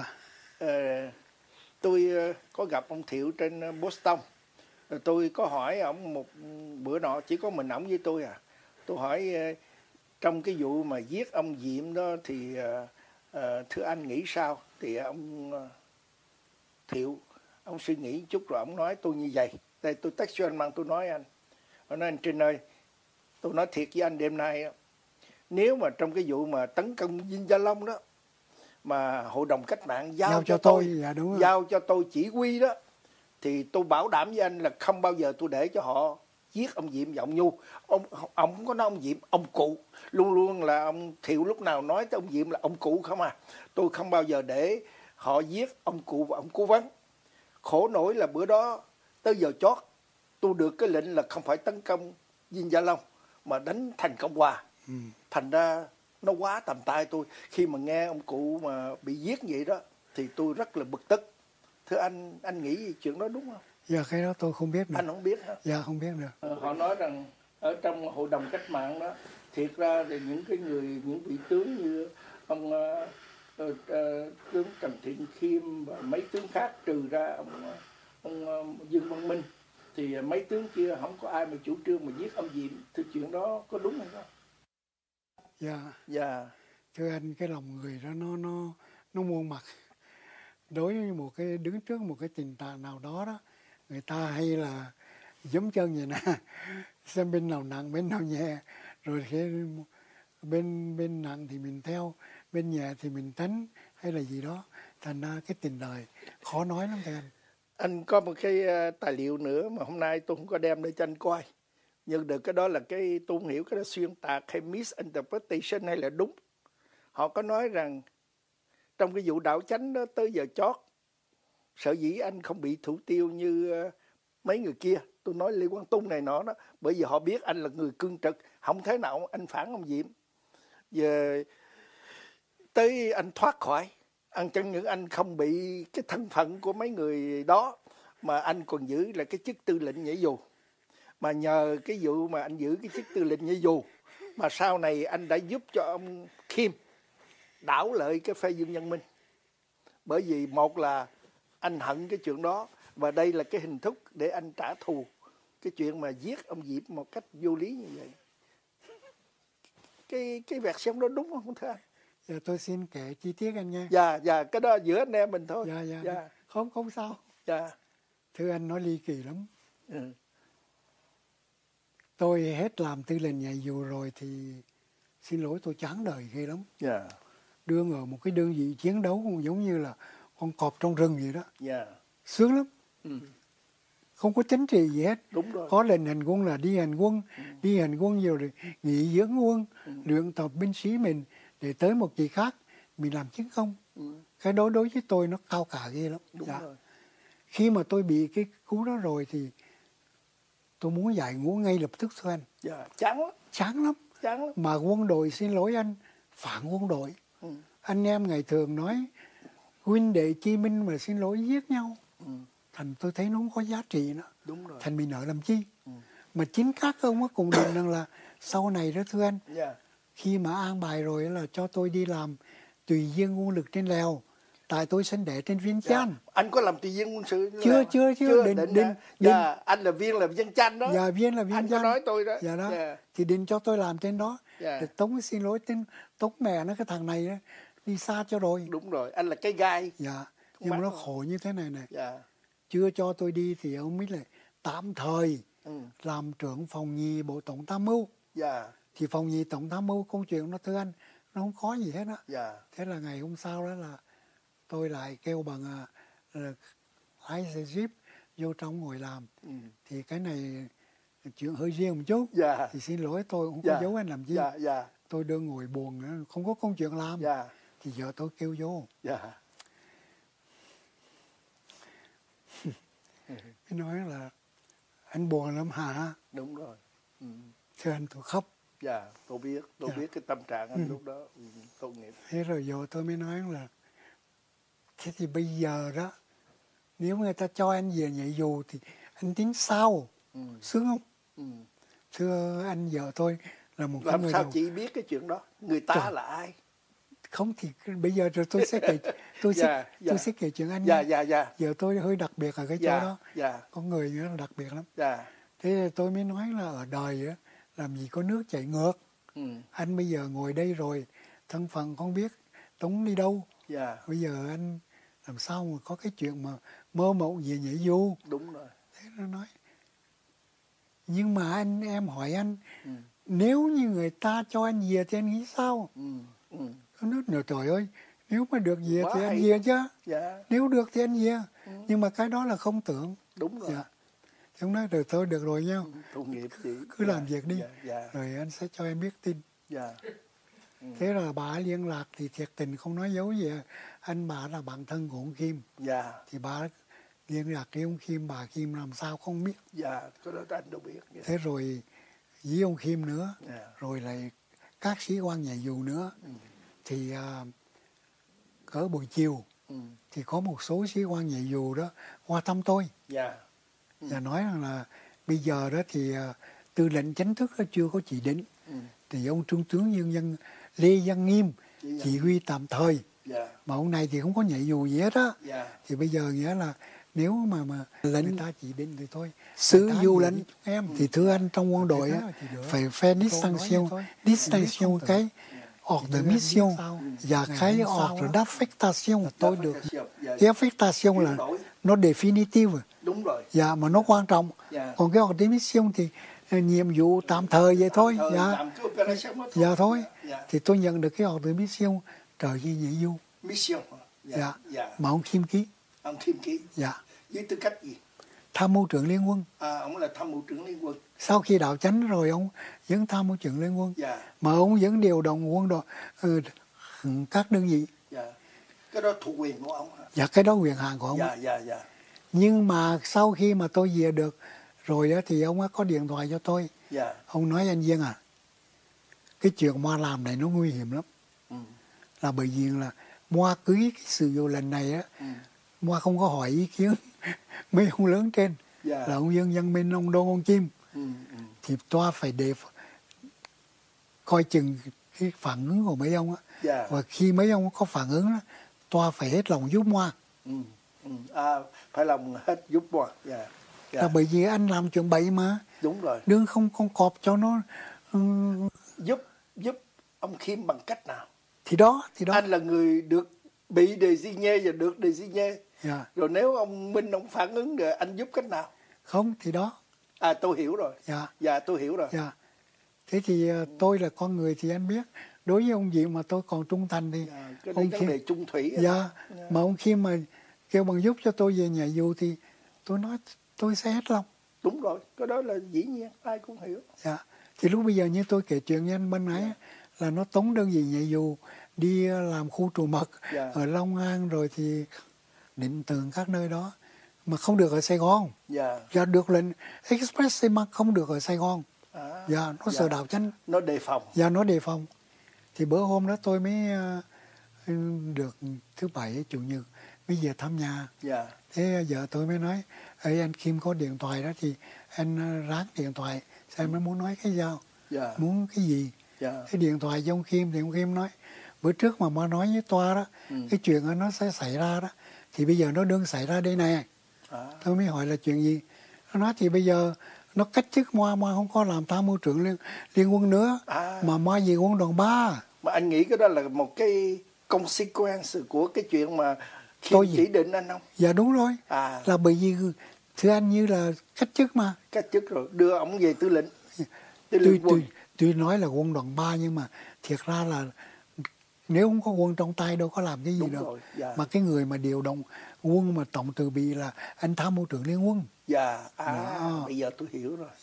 Tôi có gặp ông Thiệu trên Boston. Tôi có hỏi ông một bữa nọ, chỉ có mình ông với tôi à. Tôi hỏi trong cái vụ mà giết ông Diệm đó thì thưa anh nghĩ sao? Thì ông Thiệu, ông suy nghĩ chút rồi ông nói tôi như vậy. Đây tôi text cho anh mang tôi nói anh. Ông nói anh Trinh ơi, tôi nói thiệt với anh đêm nay, nếu mà trong cái vụ mà tấn công Dinh Gia Long đó, mà Hội đồng Cách mạng giao cho tôi, giao cho tôi chỉ huy đó, thì tôi bảo đảm với anh là không bao giờ tôi để cho họ giết ông Diệm và ông Nhu. Ông không có nói ông Diệm, ông cụ. Luôn luôn là ông Thiệu lúc nào nói tới ông Diệm là ông cụ không à. Tôi không bao giờ để họ giết ông cụ và ông cố vấn. Khổ nổi là bữa đó tới giờ chót tôi được cái lệnh là không phải tấn công Dinh Gia Long mà đánh thành Cộng Hòa. Thành ra nó quá tầm tay tôi. Khi mà nghe ông cụ mà bị giết vậy đó thì tôi rất là bực tức. Thưa anh nghĩ chuyện đó đúng không? Dạ cái đó tôi không biết được. Anh không biết hả? Dạ không biết được. Họ nói rằng ở trong Hội đồng Cách mạng đó, thiệt ra thì những vị tướng như ông tướng Trần Thiện Khiêm và mấy tướng khác, trừ ra ông Dương Văn Minh, thì mấy tướng kia không có ai mà chủ trương mà giết ông Diệm. Thì chuyện đó có đúng hay không? Dạ. Thưa anh, cái lòng người đó nó muôn mặt. Đối với một cái đứng trước một cái tình trạng nào đó đó, người ta hay là giấm chân vậy nè, xem bên nào nặng bên nào nhẹ, rồi khi bên nặng thì mình theo, bên nhẹ thì mình tránh hay là gì đó. Thành ra cái tình đời khó nói lắm thưa anh. Anh có một cái tài liệu nữa mà hôm nay tôi không có đem để cho anh coi, nhưng được cái đó là cái tôi không hiểu cái đó xuyên tạc hay misinterpretation hay là đúng. Họ có nói rằng trong cái vụ đảo chánh đó tới giờ chót, sở dĩ anh không bị thủ tiêu như mấy người kia, tôi nói Lê Quang Tung này nọ đó, bởi vì họ biết anh là người cương trực, không thế nào anh phản ông Diệm. Giờ tới anh thoát khỏi, anh chẳng những anh không bị cái thân phận của mấy người đó, mà anh còn giữ là cái chức tư lệnh nhảy dù. Mà nhờ cái vụ mà anh giữ cái chức tư lệnh nhảy dù, mà sau này anh đã giúp cho ông Kim đảo lợi cái phe Dương Văn Minh. Bởi vì một là anh hận cái chuyện đó, và đây là cái hình thức để anh trả thù cái chuyện mà giết ông Diệm một cách vô lý như vậy. Cái version đó đúng không thưa anh? Dạ tôi xin kể chi tiết anh nha. Dạ cái đó giữa anh em mình thôi. Dạ. Không sao. Dạ. Thưa anh nói ly kỳ lắm. Tôi hết làm tư lệnh nhảy dù rồi thì xin lỗi tôi chán đời ghê lắm. Đương ở một cái đơn vị chiến đấu giống như là con cọp trong rừng gì đó. Dạ. Sướng lắm. Ừ. Không có chính trị gì hết. Đúng rồi. Có lệnh hành quân là đi hành quân, đi hành quân nhiều rồi nghỉ dưỡng quân, luyện tập binh sĩ mình để tới một kỳ khác mình làm chiến công. Cái đó đối với tôi nó cao cả ghê lắm. Đúng Dạ. rồi. Khi mà tôi bị cái cú đó rồi thì tôi muốn giải ngũ ngay lập tức thôi anh. Dạ. Chán lắm. Chán lắm. Chán lắm. Mà quân đội xin lỗi anh, phản quân đội. Anh em ngày thường nói huynh đệ Chí Minh mà xin lỗi giết nhau. Thành tôi thấy nó không có giá trị nữa. Đúng rồi. Thành mình nợ làm chi. Mà chính các ông ấy cũng định rằng là sau này đó thưa anh, khi mà an bài rồi là cho tôi đi làm tùy viên quân lực trên Lào. Tại tôi sinh đẻ trên Viêng Chăn. Anh có làm tùy viên quân sự? Chưa. Định. Anh là Viêng Chăn đó. Dạ, viên là Viêng Chăn. Anh có nói tôi đó. Dạ đó. Thì định cho tôi làm trên đó. Để Tống xin lỗi Tống mẹ nó, cái thằng này đó, đi xa cho rồi. Đúng rồi, anh là cái gai. Dạ. Nhưng mà nó khổ như thế này này. Dạ. Chưa cho tôi đi thì ông biết là tạm thời làm trưởng phòng nhì Bộ Tổng Tham mưu. Dạ. Thì phòng nhì Tổng Tham mưu công chuyện nó thưa anh, nó không có gì hết á. Dạ. Thế là ngày hôm sau đó là tôi lại kêu bằng lái xe Jeep vô trong ngồi làm. Thì cái này chuyện hơi riêng một chút. Dạ. Thì xin lỗi tôi không có giấu anh làm gì. Dạ. Tôi đang ngồi buồn nữa, không có công chuyện làm. Dạ. Thì vợ tôi kêu vô. Dạ. Mới nói là anh buồn lắm hả? Đúng rồi. Thưa anh tôi khóc. Dạ, tôi biết cái tâm trạng anh lúc đó, tội nghiệp. Thế rồi vợ tôi mới nói là thế thì bây giờ đó, nếu người ta cho anh về nhảy dù thì anh tính sao? Sướng không? Thưa anh, vợ tôi là một làm người sao đầu. chị biết cái chuyện đó? Người ta là ai? Không thì bây giờ rồi tôi sẽ kể tôi sẽ kể chuyện anh nha. Dạ. Giờ tôi hơi đặc biệt ở cái chỗ đó. Dạ. Có người nữa là đặc biệt lắm. Dạ. Thế tôi mới nói là ở đời á, làm gì có nước chảy ngược. Anh bây giờ ngồi đây rồi, thân phận không biết Tống đi đâu. Dạ. Bây giờ anh làm sao mà có cái chuyện mà mơ mộng về nhảy dù. Đúng rồi. Thế nó nói. Nhưng mà em hỏi anh, nếu như người ta cho anh về thì anh nghĩ sao? Nó nói trời ơi, nếu mà được về thì anh về chứ. Dạ. Nếu được thì anh về. Nhưng mà cái đó là không tưởng. Đúng rồi. Dạ. Thì ông nói rồi thôi được rồi nha. Tội nghiệp chị. Cứ làm việc đi. Dạ. Rồi anh sẽ cho em biết tin. Dạ. Thế là bà liên lạc thì thiệt tình không nói dấu gì. Anh bà là bạn thân của ông Kim. Dạ. Thì bà liên lạc với ông Kim, bà Kim làm sao không biết. Dạ, cái đó anh đâu biết. Thế rồi với ông Kim nữa. Rồi lại các sĩ quan nhảy dù nữa. Thì cỡ buổi chiều thì có một số sĩ quan nhảy dù đó qua thăm tôi. Và nói rằng là bây giờ đó thì tư lệnh chính thức chưa có chỉ định. Thì ông Trung tướng Nhân dân Lê Văn Nghiêm chỉ huy tạm thời. Mà ông này thì không có nhảy dù gì hết á. Thì bây giờ nghĩa là nếu mà lệnh người ta chỉ định thì thôi. Sứ dù lệnh em thì thưa anh, trong quân đội á phải phe distinction cái ordre de mission và cái ordre d'affectation. Tôi được cái affectation là nó definitive. Đúng rồi. Dạ, mà nó quan trọng. Còn cái ordre de mission thì nhiệm vụ tạm thời vậy thôi. Dạ thôi. Thì tôi nhận được cái ordre de mission trời ghi nhảy dù. Mission. Dạ. Mà ông Kim ký. Ông Kim ký. Dạ. Với tư cách gì? Tham mưu trưởng liên quân. Ông là tham mưu trưởng liên quân. Sau khi đạo chánh rồi ông vẫn tham mưu trưởng liên quân. Mà ông vẫn điều động quân đội các đơn vị. Cái đó thuộc quyền của ông hả? Dạ, cái đó quyền hạn của ông. Dạ. Nhưng mà sau khi mà tôi về được rồi đó thì ông có điện thoại cho tôi. Ông nói anh Viên à, cái chuyện Moa làm này nó nguy hiểm lắm. Là bởi vì là Moa cưới cái sự vụ lần này á, Moa không có hỏi ý kiến mấy ông lớn trên. Là ông Dương Văn Minh, ông Đôn, ông Chim. Thì toa phải để coi chừng cái phản ứng của mấy ông á. Và khi mấy ông có phản ứng đó, toa phải hết lòng giúp Moa. Phải lòng hết giúp Moa. Là bởi vì anh làm chuyện bậy mà. Đúng rồi. Đương không cọp cho nó giúp ông Kim bằng cách nào? Thì đó. Anh là người được bị désigné và được désigné. Rồi nếu ông Minh ông phản ứng rồi anh giúp cách nào? Không, thì đó. Tôi hiểu rồi. Dạ, tôi hiểu rồi. Thế thì tôi là con người thì anh biết, đối với ông Diệm mà tôi còn trung thành thì cái ông vấn đề chung thủy. Dạ, mà ông Khiêm mà kêu bằng giúp cho tôi về nhà dù thì tôi nói tôi sẽ hết lòng. Đúng rồi, cái đó là dĩ nhiên, ai cũng hiểu. Dạ, thì lúc bây giờ như tôi kể chuyện với anh bên nãy là nó tống đơn vị nhà dù đi làm khu trù mật ở Long An rồi thì định tường các nơi đó mà không được ở Sài Gòn. Dạ, được lệnh Express mà không được ở Sài Gòn. Dạ, nó sợ đảo chánh. Nó đề phòng. Dạ, nó đề phòng. Thì bữa hôm đó tôi mới được thứ Bảy, Chủ nhật mới về thăm nhà. Thế giờ tôi mới nói, ê anh Kim có điện thoại đó thì anh ráng điện thoại xem nó muốn nói cái gì, muốn cái gì. Cái điện thoại cho ông Kim thì ông Kim nói, bữa trước mà nói với Toa đó, cái chuyện đó nó sẽ xảy ra đó, thì bây giờ nó đương xảy ra đây nè. Tôi mới hỏi là chuyện gì. Nó nói thì bây giờ nó cách chức Moa không có làm tham mưu trưởng liên quân nữa, mà Moa về quân đoàn 3. Mà anh nghĩ cái đó là một cái consequence của cái chuyện mà tôi chỉ định anh không? Dạ đúng rồi. Là bởi vì thưa anh như là cách chức mà. Cách chức rồi, đưa ông về tư lệnh. Tôi nói là quân đoàn 3 nhưng mà thiệt ra là nếu không có quân trong tay đâu có làm cái gì đâu. Mà cái người mà điều động quân mà tổng từ bị là anh tham mưu trưởng liên quân. Bây giờ tôi hiểu rồi.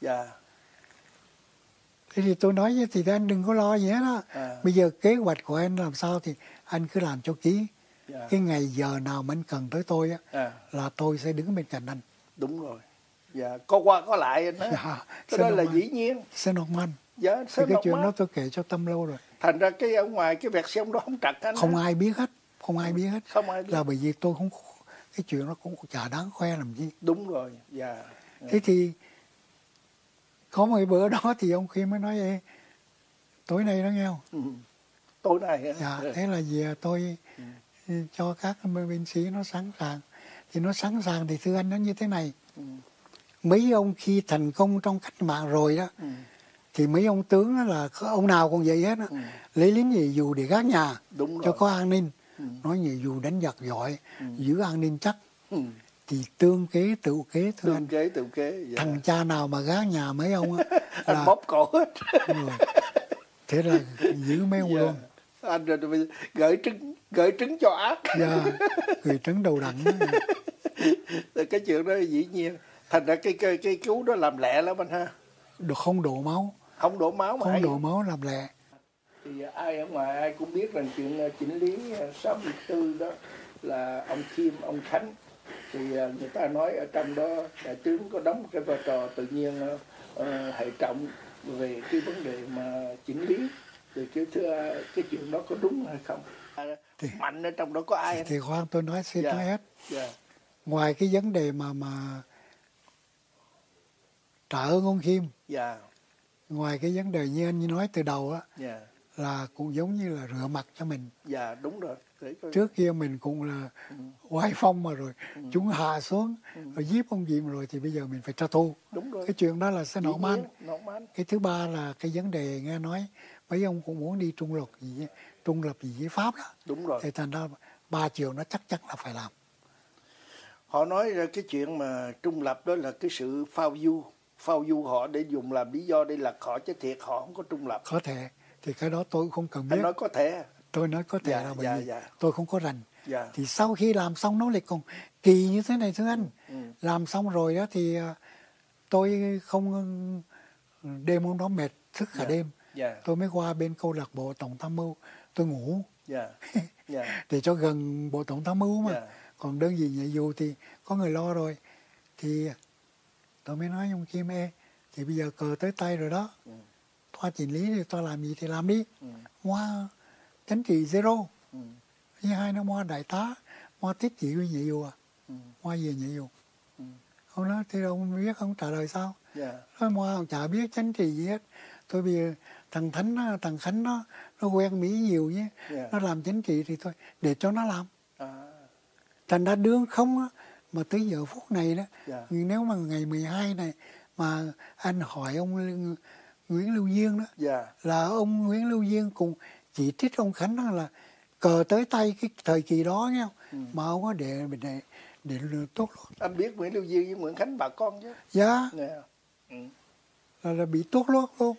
Thế thì tôi nói thì anh đừng có lo gì hết đó. Bây giờ kế hoạch của anh làm sao thì anh cứ làm cho kỹ. Cái ngày giờ nào mà anh cần tới tôi á, là tôi sẽ đứng bên cạnh anh. Đúng rồi. Có qua có lại anh đó. Cái đó là dĩ nhiên. Sẽ nọc man. Thì cái chuyện đó tôi kể cho Tâm lâu rồi. Thành ra cái ở ngoài cái version đó không trật anh. Không ai biết hết. Không ai biết hết. Là bởi vì tôi không, cái chuyện đó cũng chả đáng khoe làm gì. Đúng rồi. Thế thì có một bữa đó thì ông Khiêm mới nói ê, tối nay đó nghe không? Tối nay thế là về tôi cho các binh sĩ nó sẵn sàng. Thì nó sẵn sàng thì thưa anh nó như thế này. Mấy ông khi thành công trong cách mạng rồi đó, thì mấy ông tướng đó là ông nào cũng vậy hết đó. Lấy lính về dù để gác nhà cho có an ninh. Nói như dù đánh giặc giỏi, giữ an ninh chắc. Thì tương kế tự kế thưa anh. Tự kế. Thằng cha nào mà gác nhà mấy ông á là bóp cổ hết. Thế là giữ mấy ông luôn. Anh rồi gửi trứng cho ác. Gửi trứng đầu đẳng. Cái chuyện đó dĩ nhiên. Thành ra cái cứu đó làm lẹ lắm anh ha. Không đổ máu. Không đổ máu mà. Không đổ máu làm lẹ. Thì ai ở ngoài ai cũng biết rằng chuyện chỉnh lý 64 đó là ông Khiêm, ông Khánh. Thì người ta nói ở trong đó đại tướng có đóng một cái vai trò tự nhiên hệ trọng về cái vấn đề mà chỉnh lý. Thì cái chuyện đó có đúng hay không? Mạnh ở trong đó có ai? Thì khoan tôi nói xin nói hết. Ngoài cái vấn đề mà trả ơn ông Khiêm. Ngoài cái vấn đề như anh nói từ đầu á, là cũng giống như là rửa mặt cho mình. Đúng rồi. Trước kia mình cũng là oai phong mà rồi chúng hạ xuống rồi giết ông Diệm rồi thì bây giờ mình phải trả thù. Đúng rồi. Cái chuyện đó là sẽ normal. Cái thứ ba là cái vấn đề nghe nói mấy ông cũng muốn đi trung lập gì với Pháp đó. Đúng rồi. Thì thành ra 3 triệu nó chắc chắn là phải làm. Họ nói ra cái chuyện mà trung lập đó là cái sự phao du họ để dùng làm lý do để lật họ, chứ thiệt họ không có trung lập. Có thể. Thì cái đó tôi cũng không cần biết. Anh nói có thể. Tôi nói có thể là bởi vì tôi không có rành. Thì sau khi làm xong nó lại còn kỳ như thế này thưa anh. Làm xong rồi đó thì tôi không đêm hôm đó mệt thức cả đêm. Tôi mới qua bên câu lạc bộ tổng tham mưu tôi ngủ. Để cho gần bộ tổng tham mưu mà. Còn đơn vị nhà dù thì có người lo rồi. Thì tôi mới nói ông Kim ê, thì bây giờ cờ tới tay rồi đó. Toa chỉnh lý thì toa làm gì thì làm đi. Hoa chánh trị zero. Thứ hai nó mua đại tá, mua tiếp chỉ huy nhiệm vụ mua về nhiệm vụ. Ông nói thì ông biết ông trả lời sao? Nói mua ông chả biết chánh trị gì hết. Tôi bây giờ thằng Khánh nó quen Mỹ nhiều nhé. Nó làm chánh trị thì thôi để cho nó làm. Thành ra đương không á, mà tới giờ phút này đó, nếu mà ngày 12 này mà anh hỏi ông Nguyễn Lưu Diên đó, là ông Nguyễn Lưu Diên cùng chỉ trích ông Khánh đó là cờ tới tay cái thời kỳ đó nghe không? Mà ông có để tốt luôn. Anh biết Nguyễn Lưu Diên với Nguyễn Khánh bà con chứ? Là bị tốt luôn.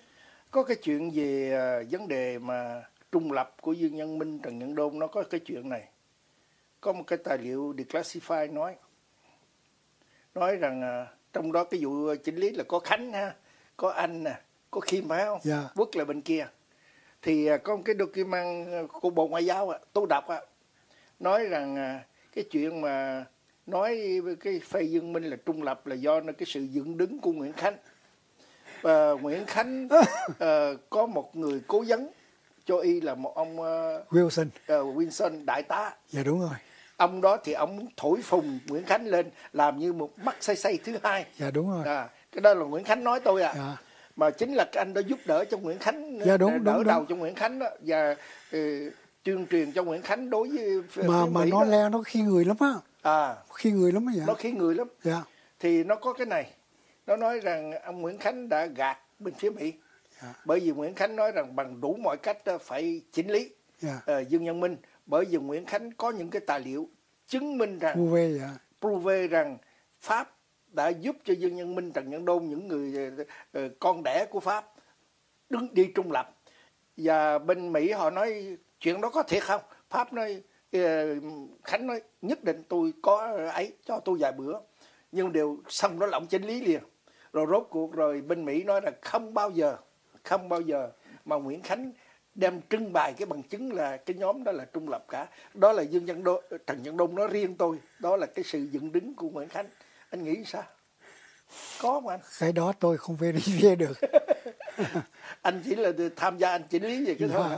Có cái chuyện về vấn đề mà trung lập của Dương Nhân Minh, Trần Nhân Đôn, nó có cái chuyện này. Có một cái tài liệu declassified nói rằng trong đó cái vụ chỉnh lý là có Khánh ha, có anh nè, có Khiêm phải không? Yeah. Quốc là bên kia. Thì có một cái document của Bộ Ngoại giao tôi đọc nói rằng cái chuyện mà nói cái phe Dương Minh là trung lập là do cái sự dựng đứng của Nguyễn Khánh. Và Nguyễn Khánh có một người cố vấn cho y là một ông Wilson đại tá. Dạ đúng rồi. Ông đó thì ông thổi phồng Nguyễn Khánh lên làm như một mắt say thứ hai. Dạ đúng rồi. Cái đó là Nguyễn Khánh nói tôi Dạ. Mà chính là cái anh đó giúp đỡ cho Nguyễn Khánh, dạ, đúng, đỡ đúng, đầu đúng. cho Nguyễn Khánh đó, và tuyên truyền cho Nguyễn Khánh đối với mà nó le nó khi người lắm á. Khi người lắm á. Dạ. Nó khi người lắm. Dạ. Thì nó có cái này, nó nói rằng ông Nguyễn Khánh đã gạt bên phía Mỹ. Dạ. Bởi vì Nguyễn Khánh nói rằng bằng đủ mọi cách phải chỉnh lý Dương Nhân Minh, bởi vì Nguyễn Khánh có những cái tài liệu chứng minh rằng prove rằng Pháp đã giúp cho Dương Nhân Minh, Trần Nhân Đôn, những người con đẻ của Pháp đi trung lập. Và bên Mỹ họ nói chuyện đó có thiệt không? Pháp nói, Khánh nói nhất định tôi có ấy, cho tôi vài bữa. Nhưng đều xong đó là ông chỉnh lý liền. Rồi rốt cuộc rồi bên Mỹ nói là không bao giờ mà Nguyễn Khánh đem trưng bày cái bằng chứng là cái nhóm đó là trung lập cả. Đó là Trần Nhân Đôn nói riêng tôi, đó là cái sự dựng đứng của Nguyễn Khánh. Anh nghĩ sao? Có không anh? Cái đó tôi không verify được. Anh chỉ là tham gia anh chỉnh lý về cái đó.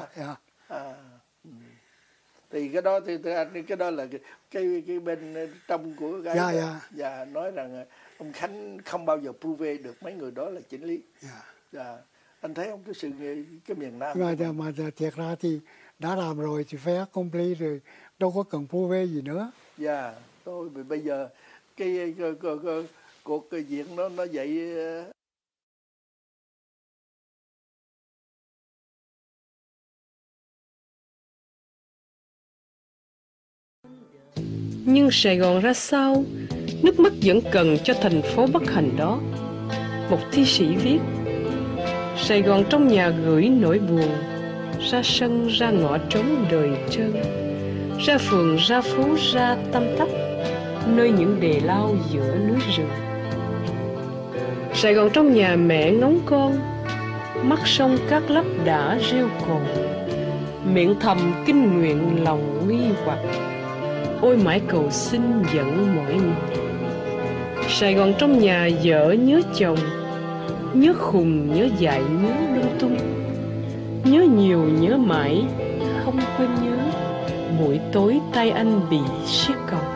Thì cái đó thì anh, cái đó là cái bên trong của cái và nói rằng ông Khánh không bao giờ prove được mấy người đó là chỉnh lý. Anh thấy không, cái miền Nam mà thiệt ra thì đã làm rồi thì phải complete rồi, đâu có cần prove gì nữa. Tôi bây giờ cái cuộc diện nó vậy. Nhưng Sài Gòn ra sao, nước mắt vẫn cần cho thành phố bất hạnh đó. Một thi sĩ viết: Sài Gòn trong nhà gửi nỗi buồn, ra sân ra ngõ trống đời trơn, ra phường ra phố ra tăm tắp, nơi những đề lao giữa núi rừng. Sài Gòn trong nhà mẹ ngóng con, mắt sông Cát Lấp đã reo cồn, miệng thầm kinh nguyện lòng nghi hoặc, ôi mãi cầu xin giận mọi người. Sài Gòn trong nhà vợ nhớ chồng, nhớ khùng nhớ dại nhớ lung tung, nhớ nhiều nhớ mãi không quên nhớ, buổi tối tay anh bị siết còng.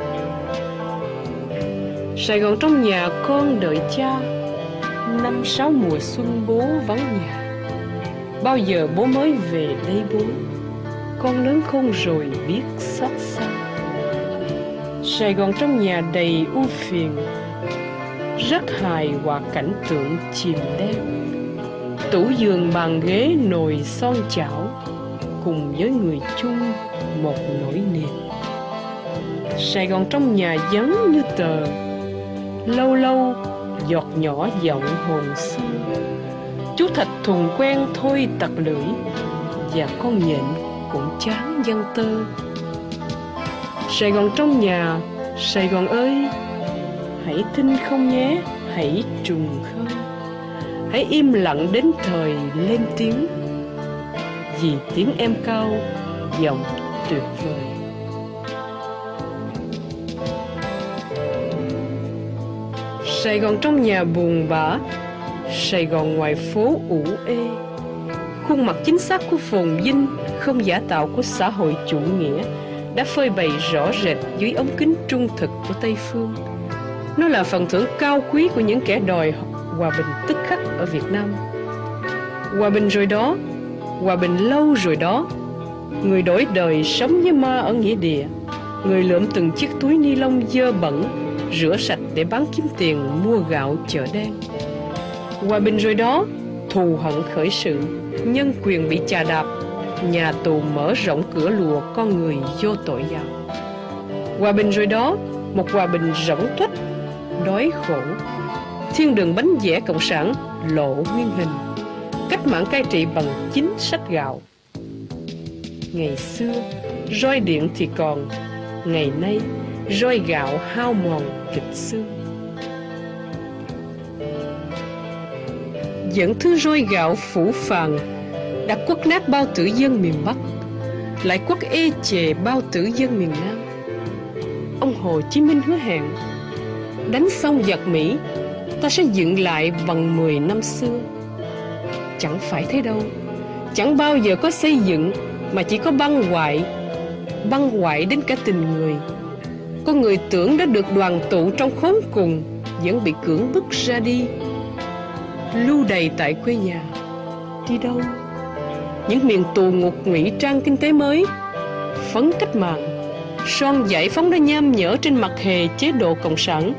Sài Gòn trong nhà con đợi cha, 5-6 mùa xuân bố vắng nhà, bao giờ bố mới về đây bố, con lớn khôn rồi biết xót xa. Sài Gòn trong nhà đầy ưu phiền, rất hài hòa cảnh tượng chìm đen, tủ giường bàn ghế nồi son chảo, cùng với người chung một nỗi niềm. Sài Gòn trong nhà vắng như tờ, lâu lâu giọt nhỏ giọng hồn xưa, chú thạch thùng quen thôi tặc lưỡi, và con nhện cũng chán văn tơ. Sài Gòn trong nhà, Sài Gòn ơi, hãy thinh không nhé, hãy trùng khơi, hãy im lặng đến thời lên tiếng, vì tiếng em cao, giọng tuyệt vời. Sài Gòn trong nhà buồn bã, Sài Gòn ngoài phố ủ ê, khuôn mặt chính xác của phồn vinh, không giả tạo của xã hội chủ nghĩa, đã phơi bày rõ rệt dưới ống kính trung thực của Tây Phương. Nó là phần thưởng cao quý của những kẻ đòi hòa bình tức khắc ở Việt Nam. Hòa bình rồi đó, hòa bình lâu rồi đó. Người đổi đời sống với ma ở nghĩa địa, người lượm từng chiếc túi ni lông dơ bẩn, rửa sạch để bán kiếm tiền mua gạo chợ đen. Hòa bình rồi đó, thù hận khởi sự, nhân quyền bị chà đạp, nhà tù mở rộng cửa lùa con người vô tội vào. Hòa bình rồi đó, một hòa bình rỗng tuếch, đói khổ, thiên đường bánh vẽ cộng sản lộ nguyên hình. cách mạng cai trị bằng chính sách gạo. Ngày xưa roi điện thì còn, ngày nay roi gạo hao mòn thịt xương. Dẫn thứ roi gạo phủ phàng đã quất nát bao tử dân miền Bắc, lại quất ê chề bao tử dân miền Nam. Ông Hồ Chí Minh hứa hẹn, đánh xong giặc Mỹ, ta sẽ dựng lại bằng 10 năm xưa. Chẳng phải thế đâu, chẳng bao giờ có xây dựng, mà chỉ có băng hoại đến cả tình người. Con người tưởng đã được đoàn tụ trong khốn cùng, vẫn bị cưỡng bức ra đi. Lưu đày tại quê nhà, đi đâu? Những miền tù ngục ngụy trang kinh tế mới, phấn cách mạng, son giải phóng đã nham nhở trên mặt hề chế độ cộng sản.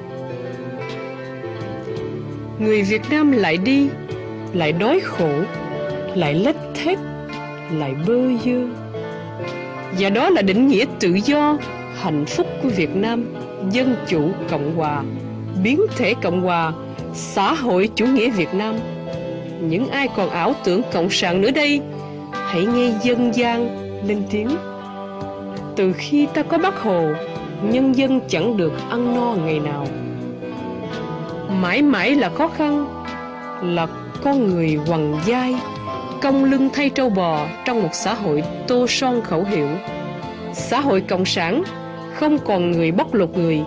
Người Việt Nam lại đi, lại đói khổ, lại lết thét, lại bơ vơ. Và đó là định nghĩa tự do, hạnh phúc của Việt Nam, dân chủ cộng hòa, biến thể cộng hòa, xã hội chủ nghĩa Việt Nam. Những ai còn ảo tưởng cộng sản nữa đây, hãy nghe dân gian lên tiếng. Từ khi ta có Bác Hồ, nhân dân chẳng được ăn no ngày nào. Mãi mãi là khó khăn, là con người quằn vai, cong lưng thay trâu bò trong một xã hội tô son khẩu hiệu. Xã hội cộng sản không còn người bóc lột người.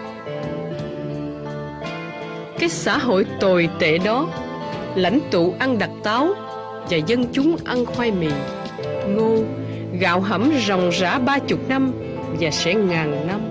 Cái xã hội tồi tệ đó, lãnh tụ ăn đặc táo và dân chúng ăn khoai mì, ngô, gạo hẩm ròng rã 30 năm và sẽ ngàn năm.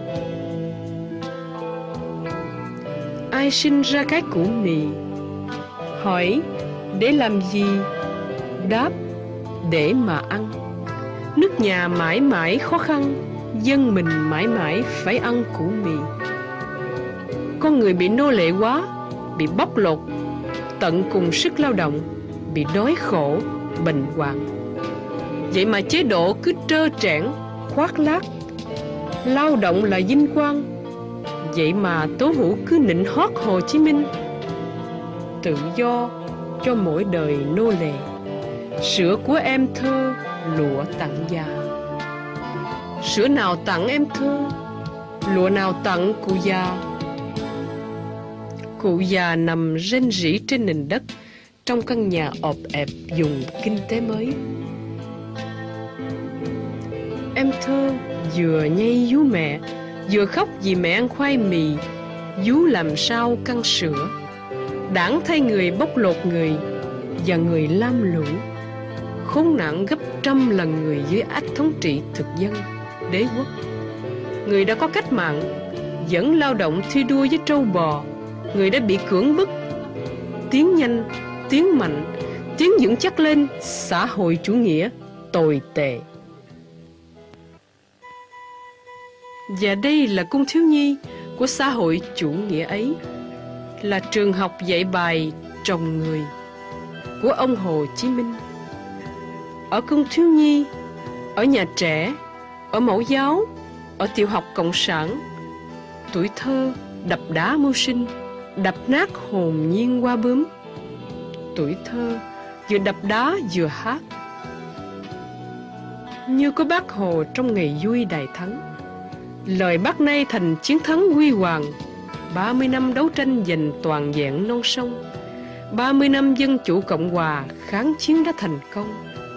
Ai sinh ra cái củ mì? Hỏi để làm gì? Đáp để mà ăn. Nước nhà mãi mãi khó khăn, dân mình mãi mãi phải ăn củ mì. Con người bị nô lệ quá, bị bóc lột, tận cùng sức lao động, bị đói khổ, bệnh hoạn. Vậy mà chế độ cứ trơ trẽn, khoác lác. Lao động là vinh quang, vậy mà Tố Hữu cứ nịnh hót Hồ Chí Minh. Tự do cho mỗi đời nô lệ, sữa của em thơ, lụa tặng già. Sữa nào tặng em thơ, lụa nào tặng cụ già. Cụ già nằm rên rỉ trên nền đất trong căn nhà ọp ẹp dùng kinh tế mới. Em thơ vừa nhây vú mẹ, vừa khóc vì mẹ ăn khoai mì, vú làm sao căng sữa. Đảng thay người bóc lột người, và người lam lũ, khốn nạn gấp trăm lần người dưới ách thống trị thực dân, đế quốc. Người đã có cách mạng, vẫn lao động thi đua với trâu bò. Người đã bị cưỡng bức, tiến nhanh, tiến mạnh, tiến vững chắc lên xã hội chủ nghĩa tồi tệ. Và đây là cung thiếu nhi của xã hội chủ nghĩa ấy, là trường học dạy bài trồng người của ông Hồ Chí Minh. Ở cung thiếu nhi, ở nhà trẻ, ở mẫu giáo, ở tiểu học cộng sản, tuổi thơ đập đá mưu sinh, đập nát hồn nhiên hoa bướm. Tuổi thơ vừa đập đá vừa hát. Như có Bác Hồ trong ngày vui đại thắng, lời Bác nay thành chiến thắng huy hoàng. 30 năm đấu tranh giành toàn vẹn non sông, 30 năm dân chủ cộng hòa, kháng chiến đã thành công.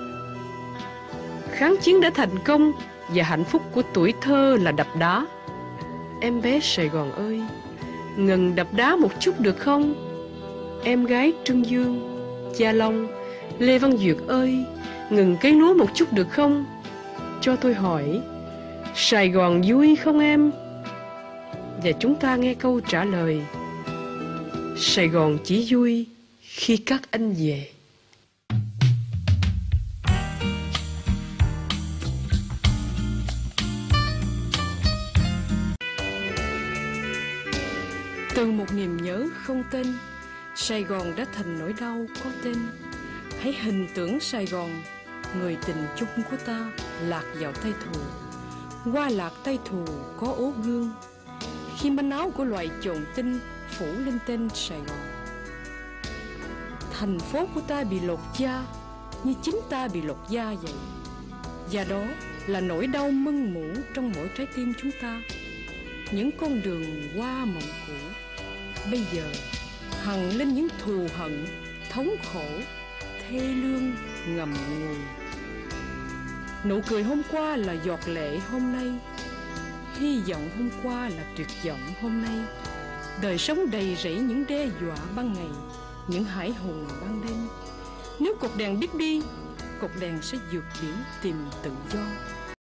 Kháng chiến đã thành công, và hạnh phúc của tuổi thơ là đập đá. Em bé Sài Gòn ơi, ngừng đập đá một chút được không? Em gái Trương Dương, Gia Long, Lê Văn Duyệt ơi, ngừng cấy lúa một chút được không? Cho tôi hỏi, Sài Gòn vui không em? Và chúng ta nghe câu trả lời, Sài Gòn chỉ vui khi các anh về. Từ một niềm nhớ không tên, Sài Gòn đã thành nỗi đau có tên. Hãy hình tưởng Sài Gòn, người tình chung của ta, lạc vào tay thù. Qua lạc tay thù có ố gương, khi manh áo của loài chồn tinh phủ lên tên Sài Gòn. thành phố của ta bị lột da như chính ta bị lột da vậy. Và đó là nỗi đau mân mủ trong mỗi trái tim chúng ta. Những con đường qua mộng cũ bây giờ hằn lên những thù hận, thống khổ, thê lương ngầm ngùi. Nụ cười hôm qua là giọt lệ hôm nay, hy vọng hôm qua là tuyệt vọng hôm nay. Đời sống đầy rẫy những đe dọa ban ngày, những hải hùng ban đêm. Nếu cột đèn biết đi, cột đèn sẽ vượt biển tìm tự do.